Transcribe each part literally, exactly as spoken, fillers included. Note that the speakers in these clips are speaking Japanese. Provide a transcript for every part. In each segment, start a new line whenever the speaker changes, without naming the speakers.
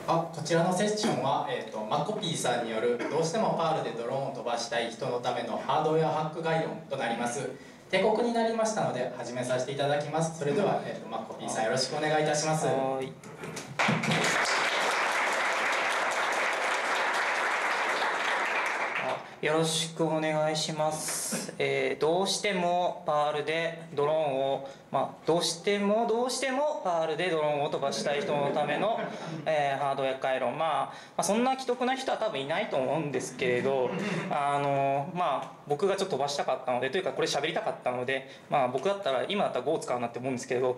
あ、こちらのセッションは、えーと、マコピーさんによるどうしてもパールでドローンを飛ばしたい人のためのハードウェアハックガイドとなります。定刻になりましたので始めさせていただきます。それでは、えーと、マコピーさんよろしくお願いいたします。
はい。よろしくお願いします。えー、どうしてもパールでドローンを、まあ、どうしてもどうしてもパールでドローンを飛ばしたい人のための、えー、ハードウェア回路、まあ、まあそんな既得な人は多分いないと思うんですけれど、あのまあ僕がちょっと飛ばしたかったので、というかこれ喋りたかったので、まあ僕だったら今だったら Go を使うなって思うんですけど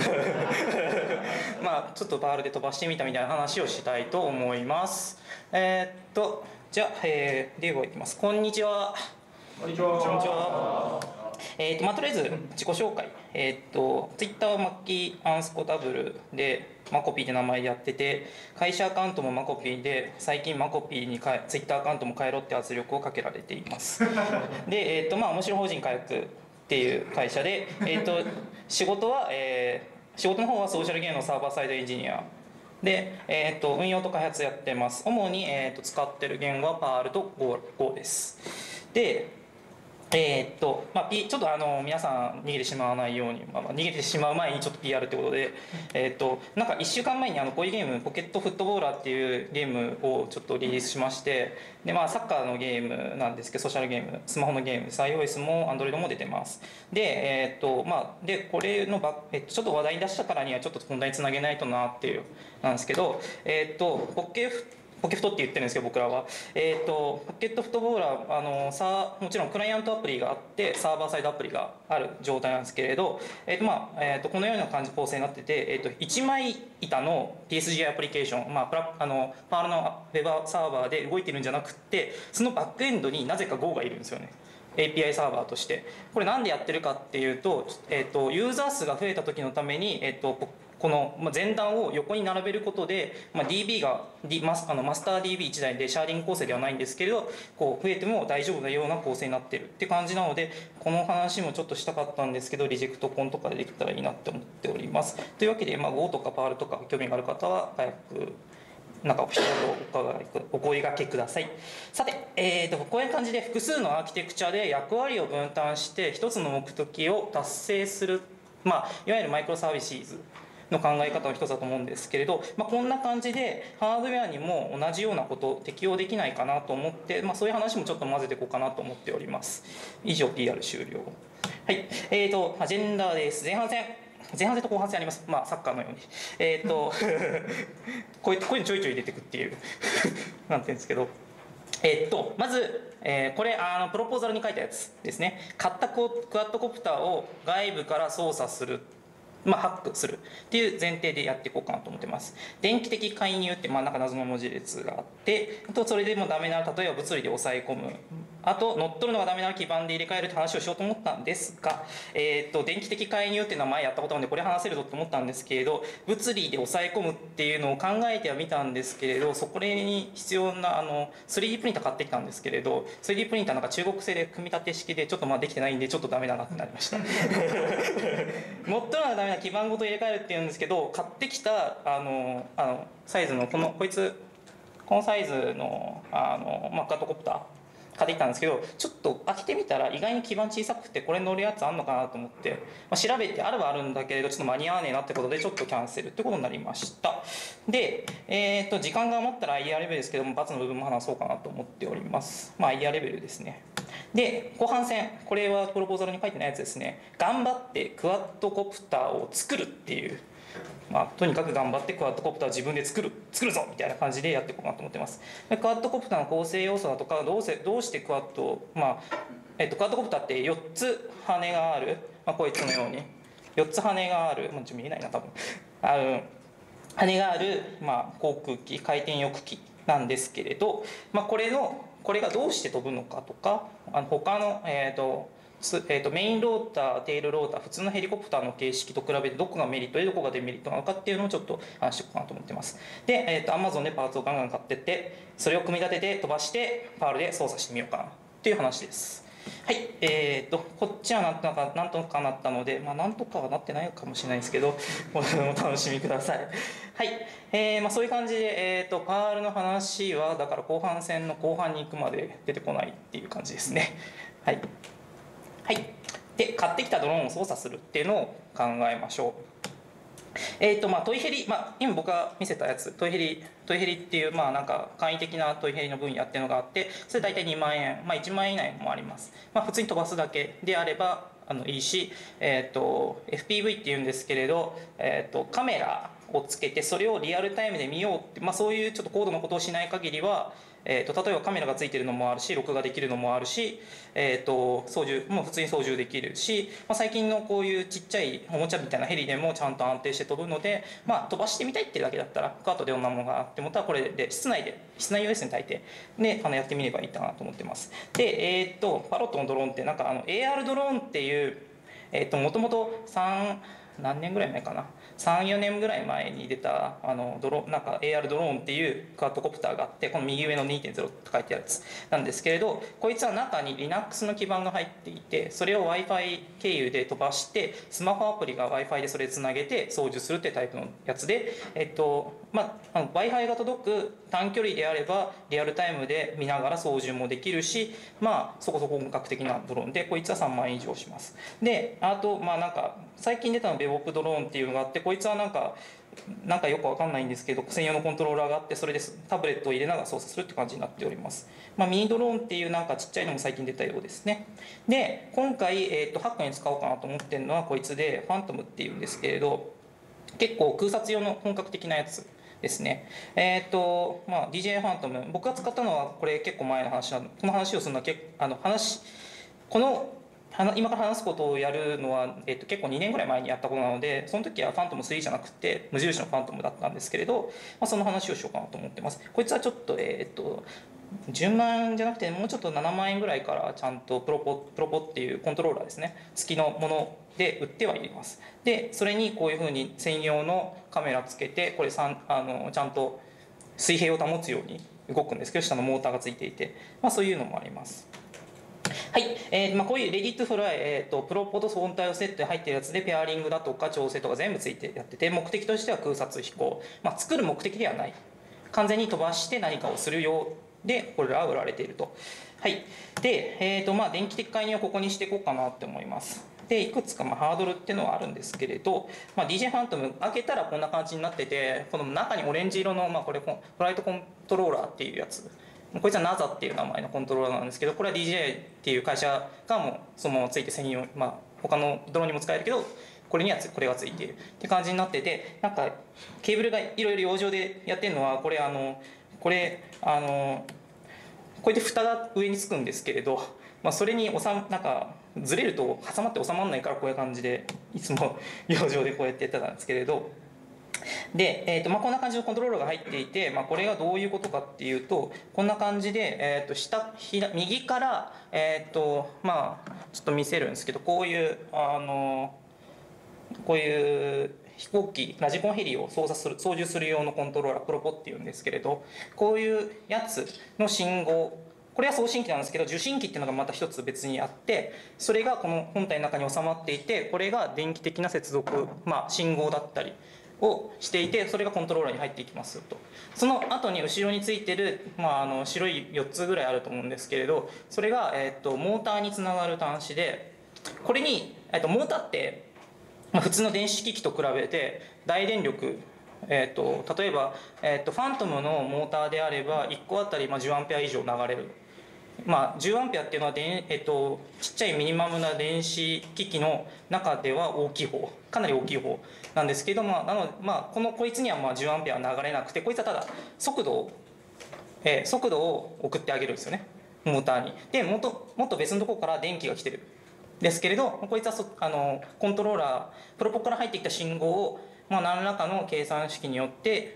まあちょっとパールで飛ばしてみたみたいな話をしたいと思います。えー、っとじゃあ、えー、ではいきます。こんにちは。
こんにちは。
こんにちは。えーとまあ、とりあえず自己紹介。えー、と Twitter はマッキーアンスコタブルでマコピーって名前でやってて、会社アカウントもマコピーで、最近マコピーにかえ Twitter アカウントも変えろって圧力をかけられています。で、えーとまあ、面白法人開発っていう会社で、えー、と仕事は、えー、仕事の方はソーシャルゲームのサーバーサイドエンジニアで、えー、と運用と開発やってます。主に、えー、と使ってる言語はパールと Go, Go です。で、えー、っとまあ、ちょっとあの皆さん逃げてしまわないように、まあ、逃げてしまう前にちょっと ピーアール ってことで、えー、っとなんかいっしゅうかんまえにあのこういうゲーム、ポケットフットボーラーっていうゲームをちょっとリリースしまして、で、まあ、サッカーのゲームなんですけど、ソーシャルゲーム、スマホのゲーム、iOS も Android も出てます。で、えー、っとまあ、でこれのば、えっと、ちょっと話題に出したからにはちょっと本題につなげないとなっていうなんですけど、えー、っとポケフポケフトって言ってるんですけど僕らは、えー、とポケットフットボーラーあのさもちろんクライアントアプリがあってサーバーサイドアプリがある状態なんですけれど、えーとまあえー、とこのような感じ構成になってて、えー、といちまい板の ピーエスジー アプリケーション、まあ、プラあのパールのウェブサーバーで動いてるんじゃなくて、そのバックエンドになぜか Go がいるんですよね。エーピーアイ サーバーとして。これなんでやってるかっていうと、えー、とユーザー数が増えた時のために、えー、とこの前段を横に並べることで、まあ、ディービー が、D、マスあのマスター ディービーいち 台でシャーディング構成ではないんですけれど、こう増えても大丈夫なような構成になってるって感じなので、この話もちょっとしたかったんですけど、リジェクトコンとかでできたらいいなって思っております。というわけで、まあ、Go とか パール とか興味がある方は早くなんか一言お声掛けください。さて、えー、とこういう感じで複数のアーキテクチャで役割を分担して一つの目的を達成する、まあ、いわゆるマイクロサービスの考え方の一つだと思うんですけれど、まあ、こんな感じでハードウェアにも同じようなことを適用できないかなと思って、まあ、そういう話もちょっと混ぜていこうかなと思っております。以上 ピーアール 終了。はい、えーとアジェンダです。前半戦前半戦と後半戦あります。まあサッカーのようにえっ、ー、とこういうこういうのちょいちょい出てくっていうなんていうんですけど、えっとまず、えー、これあのプロポーザルに書いたやつですね。買ったクワッドコプターを外部から操作する、まあ、ハックするっていう前提でやっていこうかなと思ってます。電気的介入って、まあ、なんか謎の文字列があって、あとそれでもダメなら例えば物理で抑え込む、あと乗っ取るのがダメなら基盤で入れ替えるって話をしようと思ったんですが、えー、と電気的介入っていうのは前やったことなんでこれ話せるぞと思ったんですけれど、物理で抑え込むっていうのを考えてはみたんですけれど、そこに必要なあの スリーディー プリンター買ってきたんですけれど、 スリーディー プリンターなんか中国製で組み立て式でちょっとまあできてないんでちょっとダメだなってなりました乗っ取るのがダメな基盤ごと入れ替えるっていうんですけど、買ってきたあのあのサイズのこのこいつこのサイズのあの、まあ、カットコプター買ってきたんですけど、ちょっと開けてみたら意外に基板小さくてこれ乗るやつあんのかなと思って、まあ、調べてあるはあるんだけれどちょっと間に合わねえなってことでちょっとキャンセルってことになりました。で、えー、と時間が余ったら アイディア レベルですけども、×の部分も話そうかなと思っております。まあ アイディア レベルですね。で後半戦、これはプロポーザルに書いてないやつですね。頑張ってクワッドコプターを作るっていう、まあ、とにかく頑張ってクワッドコプターを自分で作る作るぞみたいな感じでやっていこうかなと思ってます。でクワッドコプターの構成要素だとかどうせどうしてクワッド、まあえっと、クワッドコプターってよっつ羽がある、まあ、こいつのようによっつ羽がある、まあ、ちょっと見えないな多分あの羽がある、まあ、航空機回転翼機なんですけれど、まあ、これのこれがどうして飛ぶのかとか、あの他の、えーとえー、とメインローター、テールローター、普通のヘリコプターの形式と比べてどこがメリットでどこがデメリットなのかっていうのをちょっと話していこうかなと思ってます。で、えー、と Amazon でパーツをガンガン買ってって、それを組み立てて飛ばしてパールで操作してみようかなっていう話です。 はい、えー、とこっちはなんとかなんとかなったので、まあ、なんとかはなってないかもしれないですけどお楽しみください。はい、えーまあ、そういう感じで、えー、とパールの話はだから後半戦の後半に行くまで出てこないっていう感じですね。はい、はい、で買ってきたドローンを操作するっていうのを考えましょう。えーとまあ、トイヘリ、まあ、今僕が見せたやつトイヘリトイヘリっていう、まあ、なんか簡易的なトイヘリの分野っていうのがあって、それ大体にまんえん、まあ、いちまんえん以内もあります。まあ、普通に飛ばすだけであればあのいいし、えーと エフピーブイ っていうんですけれど、えーとカメラをつけてそれをリアルタイムで見ようって、まあ、そういうちょっと高度なことをしない限りは、えー、と例えばカメラがついてるのもあるし録画できるのもあるし、えー、と操縦もう普通に操縦できるし、まあ、最近のこういうちっちゃいおもちゃみたいなヘリでもちゃんと安定して飛ぶので、まあ、飛ばしてみたいっていうだけだったらカートでどんなものがあってもったらこれで室内で室内用ですね大抵であのやってみればいいかなと思ってます。で、えー、とパロットのドローンってなんかあの エーアール ドローンっていうもともとさん何年ぐらい前かなさんよねんぐらい前に出たあのドロなんか エーアール ドローンっていうクワッドコプターがあって、この右上の にてんゼロ と書いてあるやつなんですけれど、こいつは中に Linux の基板が入っていて、それを Wi-Fi 経由で飛ばしてスマホアプリが Wi-Fi でそれつなげて操縦するっていうタイプのやつで、えっとまあ、Wi-Fi が届く短距離であればリアルタイムで見ながら操縦もできるし、まあそこそこ本格的なドローンでこいつはさんまんえん以上します。であとまあなんか最近出たのベボップドローンっていうのがあって、こいつはなんかなんかよくわかんないんですけど専用のコントローラーがあって、それでタブレットを入れながら操作するって感じになっております。まあ、ミニドローンっていうなんかちっちゃいのも最近出たようですね。で今回、えー、とハックに使おうかなと思ってるのはこいつでファントムっていうんですけれど、結構空撮用の本格的なやつですね。えっ、ー、とまあ ディージェー ファントム僕が使ったのはこれ結構前の話なの。この話をするのは結あの話この今から話すことをやるのは、えっと、結構にねんぐらい前にやったことなので、その時はファントムスリーじゃなくて無印のファントムだったんですけれど、まあ、その話をしようかなと思ってます。こいつはちょっとえっとじゅうまんえんじゃなくてもうちょっとななまんえんぐらいからちゃんとプロポプロポっていうコントローラーですね付きのもので売ってはいます。でそれにこういうふうに専用のカメラつけて、これさんあのちゃんと水平を保つように動くんですけど、下のモーターがついていて、まあ、そういうのもあります。はい、えーまあ、こういうレディットフライ、えーと、プロポと本体をセットで入ってるやつでペアリングだとか調整とか全部ついてやってて、目的としては空撮飛行、まあ、作る目的ではない、完全に飛ばして何かをするようでこれらは売られていると。はい、で、えーとまあ、電気的介入をここにしていこうかなって思います。でいくつかまあハードルっていうのはあるんですけれど、まあ、ディージェー ファントム開けたらこんな感じになってて、この中にオレンジ色の、まあ、これフライトコントローラーっていうやつ、こいつは ナザ っていう名前のコントローラーなんですけど、これは ディージェー っていう会社がもうそのままついて専用、まあ、他のドローンにも使えるけどこれにはこれがついているって感じになってて、なんかケーブルがいろいろ養生でやってるのはこれあのこれあのこうやって蓋が上につくんですけれど、まあ、それに収まなんかずれると挟まって収まらないからこういう感じでいつも養生でこうやってやってたんですけれど、で、えーとまあ、こんな感じのコントローラーが入っていて、まあ、これがどういうことかっていうと、こんな感じで、えー、と下右から、えーとまあ、ちょっと見せるんですけど、こういうあのこういう飛行機ラジコンヘリを操作する操縦する用のコントローラープロポっていうんですけれど、こういうやつの信号、これは送信機なんですけど受信機っていうのがまた一つ別にあって、それがこの本体の中に収まっていて、これが電気的な接続、まあ、信号だったりをしていて、それがコントローラーに入っていきますと。その後に後ろについてる、まあ、あの白いよっつぐらいあると思うんですけれど、それが、えー、とモーターにつながる端子で、これに、えー、とモーターってまあ、普通の電子機器と比べて大電力、えー、と例えば、えー、とファントムのモーターであればいっこあたりまあじゅうアンペア以上流れる、まあ、じゅうアンペアっていうのはで、えー、とちっちゃいミニマムな電子機器の中では大きい方、かなり大きい方なんですけど、まあ、なので、まあ、このこいつにはまあじゅうアンペア流れなくて、こいつはただ速度を、えー、速度を送ってあげるんですよね、モーターに。でもっともっと別のところから電気が来てるですけれど、こいつはそあのコントローラープロポから入ってきた信号を、まあ、何らかの計算式によって、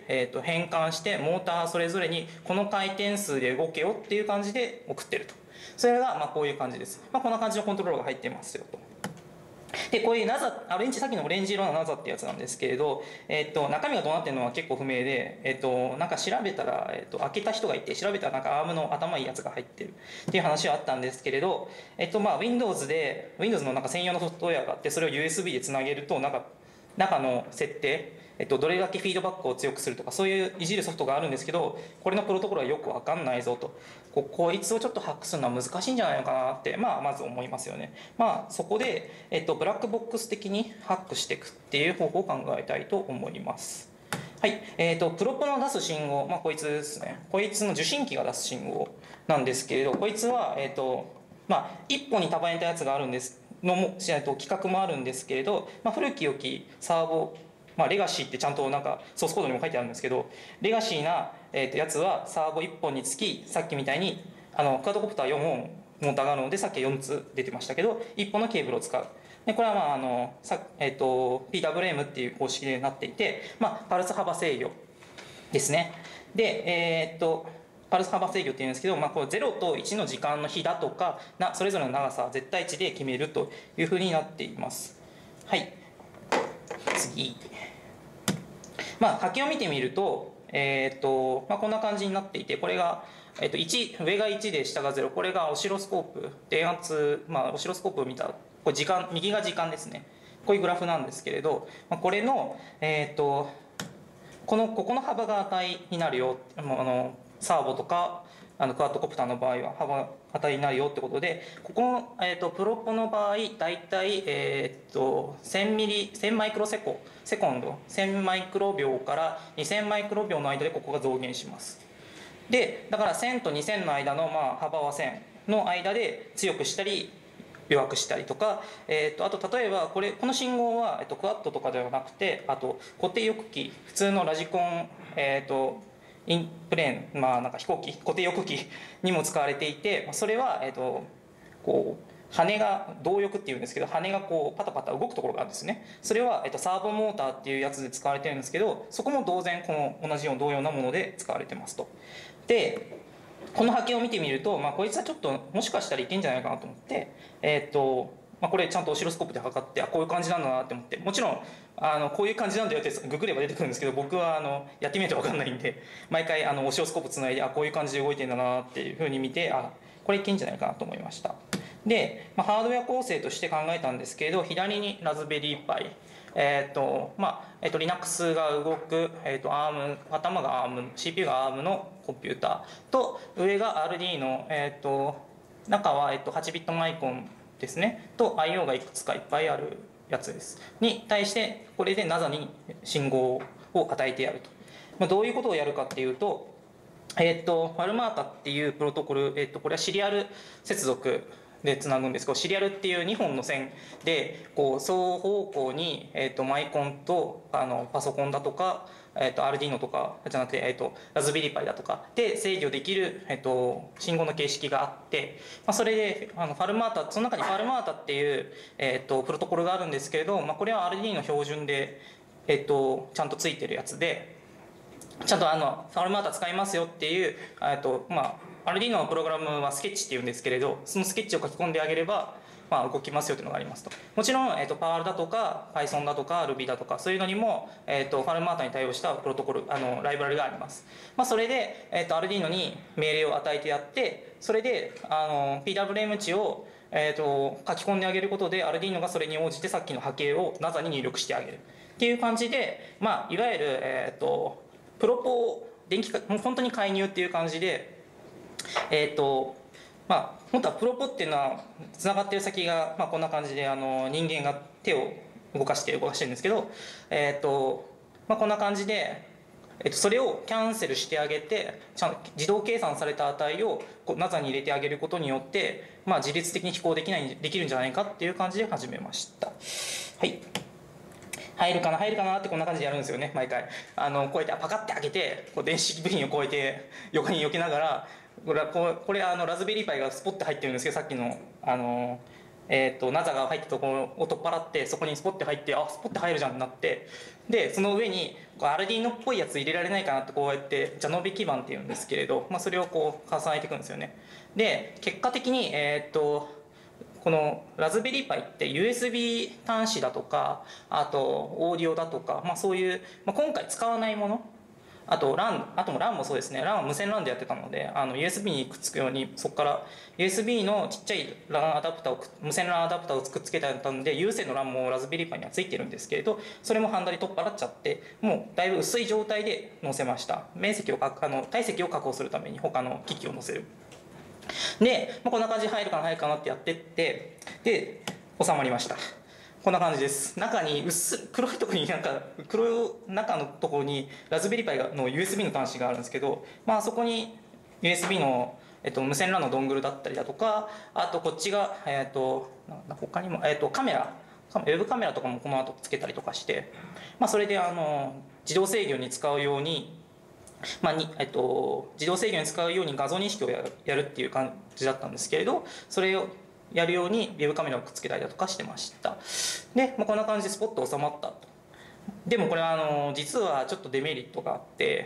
えー、と変換してモーターそれぞれにこの回転数で動けよっていう感じで送ってると。それがまあこういう感じです。まあ、こんな感じのコントローラーが入ってますよと。 でこういうナザオレンジ、さっきのオレンジ色のナザってやつなんですけれど、えっと、中身がどうなってるのは結構不明で、えっと、なんか調べたら、えっと、開けた人がいて、調べたらなんかアームの頭いいやつが入ってるっていう話はあったんですけれど、えっとまあ、Windows で Windows のなんか専用のソフトウェアがあって、それを ユーエスビー でつなげるとなんか中の設定、えっと、どれだけフィードバックを強くするとか、そういういじるソフトがあるんですけど、これのプロトコルはよく分かんないぞと、ここいつをちょっとハックするのは難しいんじゃないのかなって、まあ、まず思いますよね。まあ、そこで、えっと、ブラックボックス的にハックしていくっていう方法を考えたいと思います。はい、えーと、プロポの出す信号、まあ、こいつですね。こいつの受信機が出す信号なんですけれど、こいつは、えーと、まあ、一本に束ねたやつがあるんですのも、えーと、規格もあるんですけれど、まあ、古き良きサーボ、まあ、レガシーってちゃんとなんかソースコードにも書いてあるんですけど、レガシーな、えーと、やつはサーボいっぽんにつき、さっきみたいにあのクワッドコプターよんほんモーターがあるので、さっきよんつ出てましたけど、いっぽんのケーブルを使う。でこれはまああのさ、えーと、ピーダブリューエム っていう方式になっていて、まあ、パルス幅制御ですね。で、えー、っとパルス幅制御っていうんですけど、まあ、こうゼロといちの時間の比だとかな、それぞれの長さは絶対値で決めるというふうになっています。はい、次。まあ、書きを見てみると、えーっとまあ、こんな感じになっていて、これが、えーっといち、上がいちで下がゼロ、これがオシロスコープ、電圧、まあ、オシロスコープを見た、これ時間、右が時間ですね。こういうグラフなんですけれど、まあ、これの、えーっとこのここの幅が値になるよ、あのサーボとかあのクワッドコプターの場合は幅値になるよってことで、ここの、えーと、プロポの場合だいたい、えーとせんミリせんマイクロセコセコンドせんマイクロ秒からにせんマイクロ秒の間でここが増減します。でだからせんとにせんの間の、まあ、幅はせんの間で強くしたり弱くしたりとか、えー、とあと例えばこれこの信号は、えー、とクワッドとかではなくて、あと固定翼機、普通のラジコン、えー、とインプレーン、まあなんか飛行機、固定翼機にも使われていて、それは、えー、とこう羽が動翼っていうんですけど、羽がこうパタパタ動くところがあるんですね。それは、えー、とサーボモーターっていうやつで使われてるんですけど、そこも同然この同じような同様なもので使われてますと。でこの波形を見てみると、まあ、こいつはちょっともしかしたらいけんじゃないかなと思って、えーっとまあ、これちゃんとオシロスコープで測って、あこういう感じなんだなって思って、もちろんあのこういう感じなんだよってググれば出てくるんですけど、僕はあのやってみないと分かんないんで、毎回あのオシロスコープつないで、あこういう感じで動いてんだなっていうふうに見て、あこれいけんじゃないかなと思いました。で、まあ、ハードウェア構成として考えたんですけれど、左にラズベリーパイ、えーとまあえー、と Linux が動く、えー、と アーム 頭が アーム シーピーユー が アーム のコンピューターと、上が アールディー の、えー、と中は、えー、とはちビットマイコンですねと アイオー がいくつかいっぱいあるやつですに対して、これで ナザ に信号を与えてやると、まあ、どういうことをやるかっていうと、えー、とファルマータっていうプロトコル、えー、とこれはシリアル接続でつなぐんですけど、シリアルっていうにほんの線でこう双方向に、えー、とマイコンとあのパソコンだとか、えー、とアルディーノとかじゃなくて、えー、とラズベリーパイだとかで制御できる、えー、と信号の形式があって、まあ、それであのファルマータ、その中にファルマータっていう、えー、とプロトコルがあるんですけれど、まあ、これは アールディーノ の標準で、えー、とちゃんとついてるやつで、ちゃんとあのファルマータ使いますよっていう、えっとまあ、アルディーノのプログラムはスケッチっていうんですけれど、そのスケッチを書き込んであげれば、まあ、動きますよというのがありますと。もちろん、えっと、パール だとか Python だとか Ruby だとかそういうのにも、えっと、ファルマータに対応したプロトコル、あのライブラリがあります。まあ、それで、えっと、アルディーノに命令を与えてやって、それであの ピーダブリューエム 値をえー、と書き込んであげることで、アルディーノがそれに応じてさっきの波形を ナザ に入力してあげるっていう感じで、まあ、いわゆる、えー、とプロポ電気もう本当に介入っていう感じで、えっ、ー、とまあ本当はプロポっていうのはつながってる先が、まあ、こんな感じであの人間が手を動かして動かしてるんですけど、えっ、ー、とまあこんな感じで。えっと、それをキャンセルしてあげて、ちゃんと自動計算された値を ナザ に入れてあげることによって、まあ、自律的に飛行できないできるんじゃないかっていう感じで始めました。はい、入るかな入るかなってこんな感じでやるんですよね、毎回。あのこうやってパカッて開けて、こう電子部品をこうやって横に避けながら、これはこうこれあのラズベリーパイがスポッて入ってるんですけど、さっきのあのえー、と ナザ が入ったところを取っ払って、そこにスポッて入って、あスポッて入るじゃんってなって、でその上にアルディーノっぽいやつ入れられないかなって、こうやってジャノビ基板っていうんですけれど、まあ、それをこう重ねていくんですよね。で結果的に、えー、とこのラズベリーパイって ユーエスビー 端子だとか、あとオーディオだとか、まあ、そういう、まあ、今回使わないもの、あと ラン、あとも ラン もそうですね。ラン は無線 ラン でやってたので、あの ユーエスビー にくっつくように、そこから ユーエスビー のちっちゃい ラン アダプターを、無線 ラン アダプターをくっつけてあったんで、有線の ラン もラズベリーパイにはついてるんですけれど、それもハンダで取っ払っちゃって、もうだいぶ薄い状態で載せました。面積を、あの体積を確保するために他の機器を載せる。で、まあ、こんな感じで入るかな入るかなってやってって、で、収まりました。こんな感じです。中に薄黒いところになんか黒い中のところにラズベリーパイの ユーエスビー の端子があるんですけど、まあそこに ユーエスビー の、えっと、無線 ラン のドングルだったりだとか、あとこっちが、えっと、他にも、えっと、カメラ、ウェブカメラとかもこの後つけたりとかして、まあそれであの自動制御に使うように、まあにえっと、自動制御に使うように画像認識をやる、やるっていう感じだったんですけれど、それをやるようにウェブカメラをくっつけたりだとかしてました。で、まあ、こんな感じでスポッと収まったと。でもこれはあの実はちょっとデメリットがあって、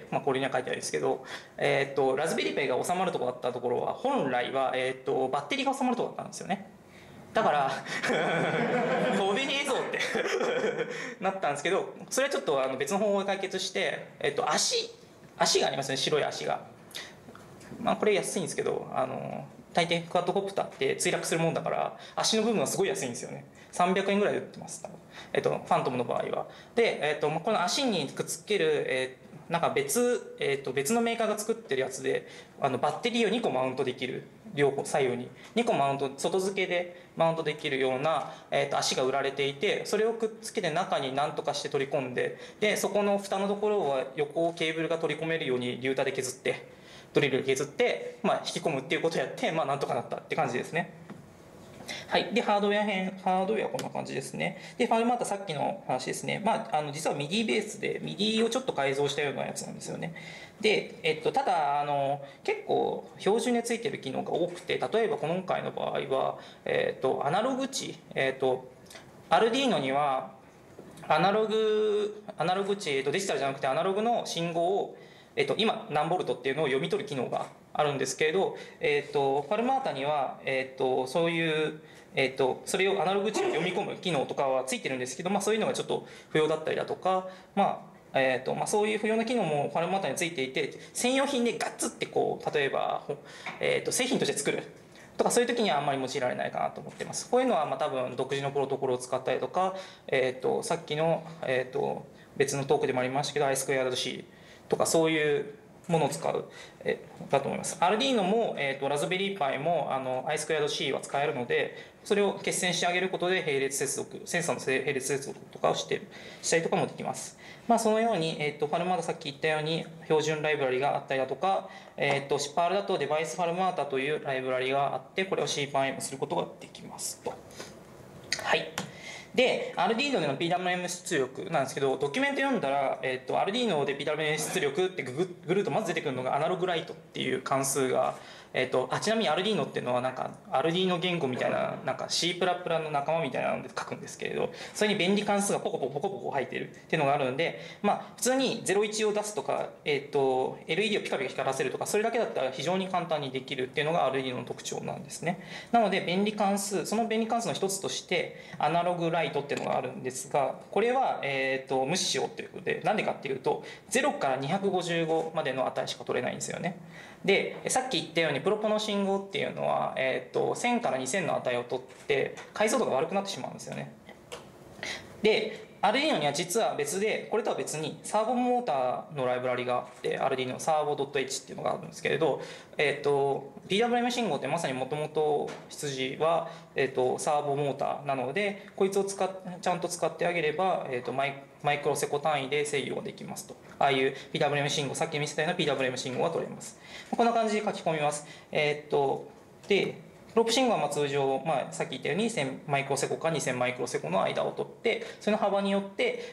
まあ、これには書いてあるんですけど、えー、っとラズベリーパイが収まるところだったところは本来は、えー、っとバッテリーが収まるところだったんですよね。だから飛べねえぞってなったんですけど、それはちょっとあの別の方法で解決して、えー、っと足足がありますね、白い足が。まあこれ安いんですけど、あの大抵クワッドコプターって墜落するもんだから足の部分はすごい安いんですよね。さんびゃくえんぐらいで売ってます、えっと、ファントムの場合は。で、えっと、この足にくっつける、えー、なんか別、えっと、別のメーカーが作ってるやつで、あのバッテリーをにこマウントできる、両方左右ににこマウント、外付けでマウントできるような、えっと、足が売られていて、それをくっつけて中に何とかして取り込んで、でそこの蓋のところは横をケーブルが取り込めるように流体で削って、ドリルで削って、まあ、引き込むっていうことをやって、まあ、なんとかなったって感じですね。はい。で、ハードウェア編、ハードウェアはこんな感じですね。で、ファルマータさっきの話ですね。まあ、あの、実は ミディ ベースで、ミディ をちょっと改造したようなやつなんですよね。で、えっと、ただ、あの、結構標準でついてる機能が多くて、例えば今回の場合は、えっと、アナログ値、えっと、アルディーノには、アナログ、アナログ値、えっと、デジタルじゃなくてアナログの信号をえっと、今何ボルトっていうのを読み取る機能があるんですけれど、えっと、ファルマータには、えっと、そういう、えっと、それをアナログ値を読み込む機能とかはついてるんですけど、まあ、そういうのがちょっと不要だったりだとか、まあえっとまあ、そういう不要な機能もファルマータについていて、専用品でガッツってこう例えば、えっと、製品として作るとか、そういう時にはあんまり用いられないかなと思ってます。こういうのはまあ多分独自のプロトコルを使ったりとか、えっと、さっきの、えっと、別のトークでもありましたけど アイスクエアドシーとかそういうものを使うえだと思います。アルディーノも、えー、とラズベリーパイもあの アイスクエアドシー は使えるので、それを決戦してあげることで並列接続、センサーの並列接続とかをしてしたりとかもできます。まあ、そのように、えー、とファルマータさっき言ったように標準ライブラリがあったりだとか、えー、とシパールだとデバイスファルマータというライブラリがあって、これを シーパンエム することができますと。はい。で、アルディーノでの ピーダブリューエム 出力なんですけど、ドキュメント読んだら、えっと、アルディーノで ピーダブリューエム 出力ってググるとまず出てくるのがアナログライトっていう関数が、えっと、あちなみにアルディーノっていうのはなんかアルディーノ言語みたいな、なんか C++ の仲間みたいなので書くんですけれど、それに便利関数がポコポコポコポコ入ってるっていうのがあるんで、まあ普通にゼロいちを出すとか、えっと、エルイーディー をピカピカ光らせるとか、それだけだったら非常に簡単にできるっていうのがアルディーノの特徴なんですね。なので便利関数、その便利関数の一つとしてアナログライトっていうのがあるんですが、これは、えっと、無視しようということで、なんでかっていうとゼロからにひゃくごじゅうごまでの値しか取れないんですよね。でさっき言ったようにプロポの信号っていうのは、えー、とせんからにせんの値を取って解像度が悪くなってしまうんですよね。でアルディーノには実は別で、これとは別にサーボモーターのライブラリがあって、アルディーノサーボ .h っていうのがあるんですけれど、えっと ピーダブリューエム 信号ってまさにもともと羊は、えっと、サーボモーターなので、こいつを使っちゃんと使ってあげれば、えっと、マイマイクロセコ単位で制御ができますと。ああいう ピーダブリューエム 信号、さっき見せたような ピーダブリューエム 信号が取れます。こんな感じで書き込みます。えっとでプロープ信号はまあ通常、まあ、さっき言ったようにせんマイクロセコからにせんマイクロセコの間を取って、その幅によって、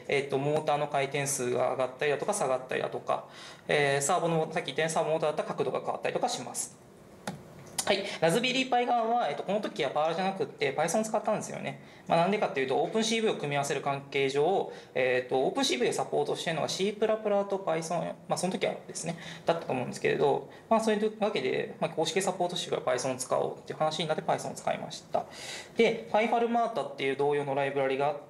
えー、とモーターの回転数が上がったりだとか下がったりだとか、えー、サーボのさっき言ったようにサーボモーターだったら角度が変わったりとかします。 はい、ラズベリーパイ側は、えっと、この時は パール じゃなくて Python を使ったんですよね。まあ、なんでかっていうと OpenCV を組み合わせる関係上、えっと、OpenCV をサポートしているのが C++ と Python、まあ、その時はですねだったと思うんですけれど、まあ、そういうわけで、まあ、公式サポートしてるから Python を使おうっていう話になって Python を使いました。で PyFarmata っていう同様のライブラリがあって、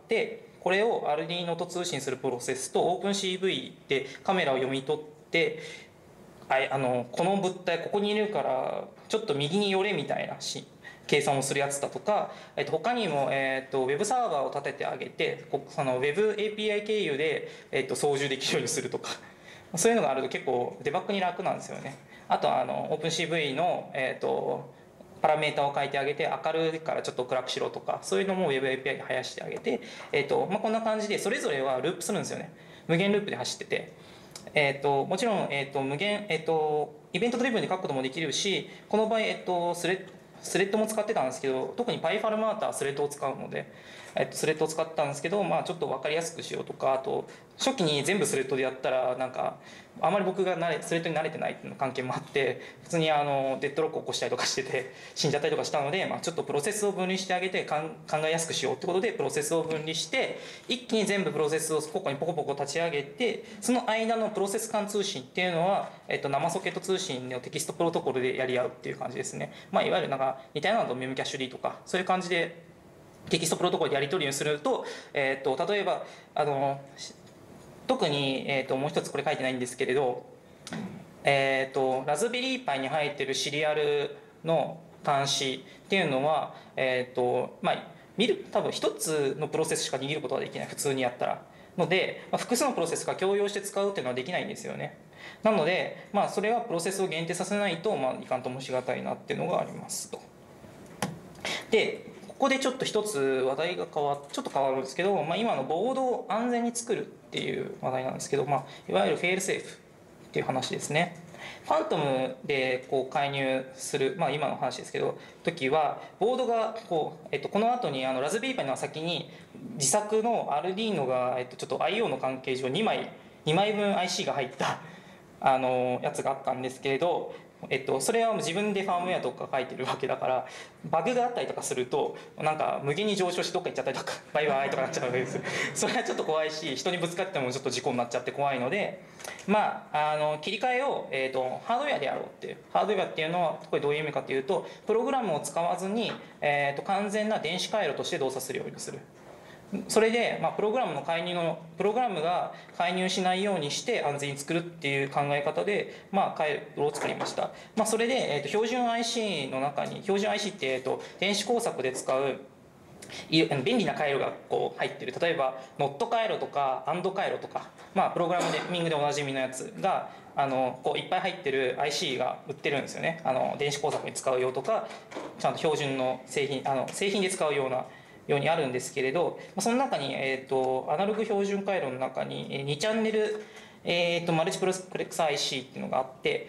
これを Arduino と通信するプロセスと OpenCV でカメラを読み取ってはい、あのこの物体ここにいるからちょっと右に寄れみたいなし計算をするやつだとか、えっと、他にも、えっと、ウェブサーバーを立ててあげてその Web エーピーアイ 経由で、えっと、操縦できるようにするとかそういうのがあると結構デバッグに楽なんですよね。あとはあの OpenCV の、えっと、パラメータを変えてあげて明るいからちょっと暗くしろとかそういうのも Web エーピーアイ で生やしてあげて、えっとまあ、こんな感じでそれぞれはループするんですよね。無限ループで走ってて。えー、ともちろん、えー、と無限、えー、とイベントドリブンで書くこともできるし、この場合、えー、とスレスレッドも使ってたんですけど、特に PyFarmata はスレッドを使うので、えー、とスレッドを使ったんですけど、まあ、ちょっと分かりやすくしようとか、あと初期に全部スレッドでやったらなんかあまり僕が慣れスレッドに慣れてないっていうの関係もあって普通にあのデッドロックを起こしたりとかしてて死んじゃったりとかしたので、まあ、ちょっとプロセスを分離してあげて考えやすくしようってことでプロセスを分離して一気に全部プロセスをここにポコポコ立ち上げて、その間のプロセス間通信っていうのは、えっと、生ソケット通信のテキストプロトコルでやり合うっていう感じですね。まあ、いわゆるなんか似たようなのとメムキャッシュ D とかそういう感じでテキストプロトコルでやり取りをすると、えっと、例えばあの特に、えー、ともう一つこれ書いてないんですけれど、えー、とラズベリーパイに入ってるシリアルの端子っていうのは、えーとまあ、見る多分一つのプロセスしか握ることができない、普通にやったらので、まあ、複数のプロセスが共用して使うっていうのはできないんですよね。なので、まあ、それはプロセスを限定させないと、まあ、いかんともしがたいなっていうのがありますと。でここでちょっと一つ話題が変わちょっと変わるんですけど、まあ、今のボードを安全に作るっていう話題なんですけど、まあ、いわゆるフェイルセーフっていう話ですね。ファントムでこう介入する、まあ、今の話ですけど時はボードがこう、えっと、この後にあのラズベリーパイの先に自作のアルディーノが、えっと、ちょっと アイオー の関係上にまいにまいぶん アイシー が入ったあのやつがあったんですけれど、えっと、それは自分でファームウェアとか書いてるわけだからバグがあったりとかするとなんか無限に上昇してどっか行っちゃったりとかバイバイとかなっちゃうわけですそれはちょっと怖いし人にぶつかってもちょっと事故になっちゃって怖いので、まあ、あの切り替えを、えー、とハードウェアでやろうっていうハードウェアっていうのはこれどういう意味かというとプログラムを使わずに、えー、と完全な電子回路として動作するようにする。それで、まあ、プログラムの介入のプログラムが介入しないようにして安全に作るっていう考え方で、まあ、回路を作りました。まあ、それで、えー、と標準 アイシー の中に標準 アイシー って、えー、と電子工作で使う便利な回路がこう入ってる、例えばノット回路とかアンド回路とか、まあ、プログラミングでおなじみのやつがあのこういっぱい入ってる アイシー が売ってるんですよね。あの電子工作に使うよとかちゃんと標準の製品あの製品で使うようなようにあるんですけれど、その中に、えー、とアナログ標準回路の中ににチャンネル、えー、とマルチプレックス アイシー っていうのがあって、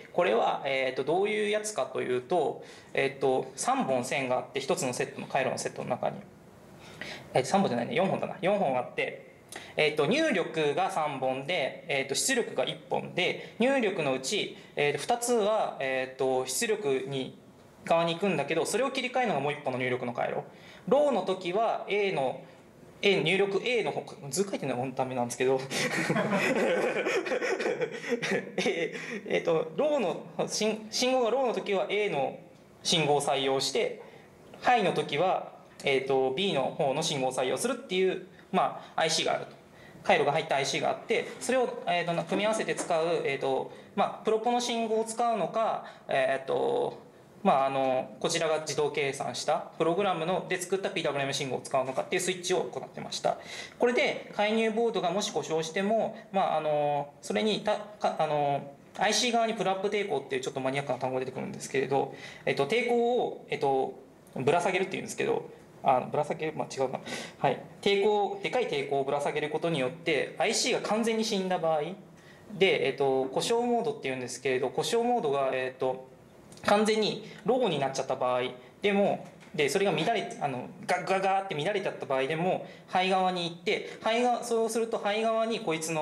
これは、えー、とどういうやつかというと、えー、とさんぼん線があってひとつのセットの回路のセットの中に、えー、さんぼんじゃないねよんほんだなよんほんあって、えー、と入力がさんぼんで、えー、と出力がいっぽんで、入力のうち、えー、とふたつは、えー、と出力に側に行くんだけど、それを切り替えるのがもういっぽんの入力の回路。ローの時は A の A 入力 A の方、図書いてるのは本当ダメなんですけどええー、とローの信号がローの時は A の信号を採用して、ハイの時は、えー、と B の方の信号を採用するっていう、まあ、アイシー があると。回路が入った アイシー があって、それを、えー、と組み合わせて使う、えーとまあ、プロポの信号を使うのか、えーとまあ、あのこちらが自動計算したプログラムので作った ピーダブリューエム 信号を使うのかっていうスイッチを行ってました。これで介入ボードがもし故障しても、まあ、あのそれにたかあの アイシー 側にプルアップ抵抗っていうちょっとマニアックな単語が出てくるんですけれど、えっと、抵抗を、えっと、ぶら下げるっていうんですけど、あぶら下げる、まあ、違うな、はい、抵抗でかい抵抗をぶら下げることによって アイシー が完全に死んだ場合で、えっと、故障モードっていうんですけれど、故障モードが、えっと完全にローになっちゃった場合でも、でそれが乱れあのガッガガーって乱れちゃった場合でも肺側に行って肺側そうすると肺側にこいつの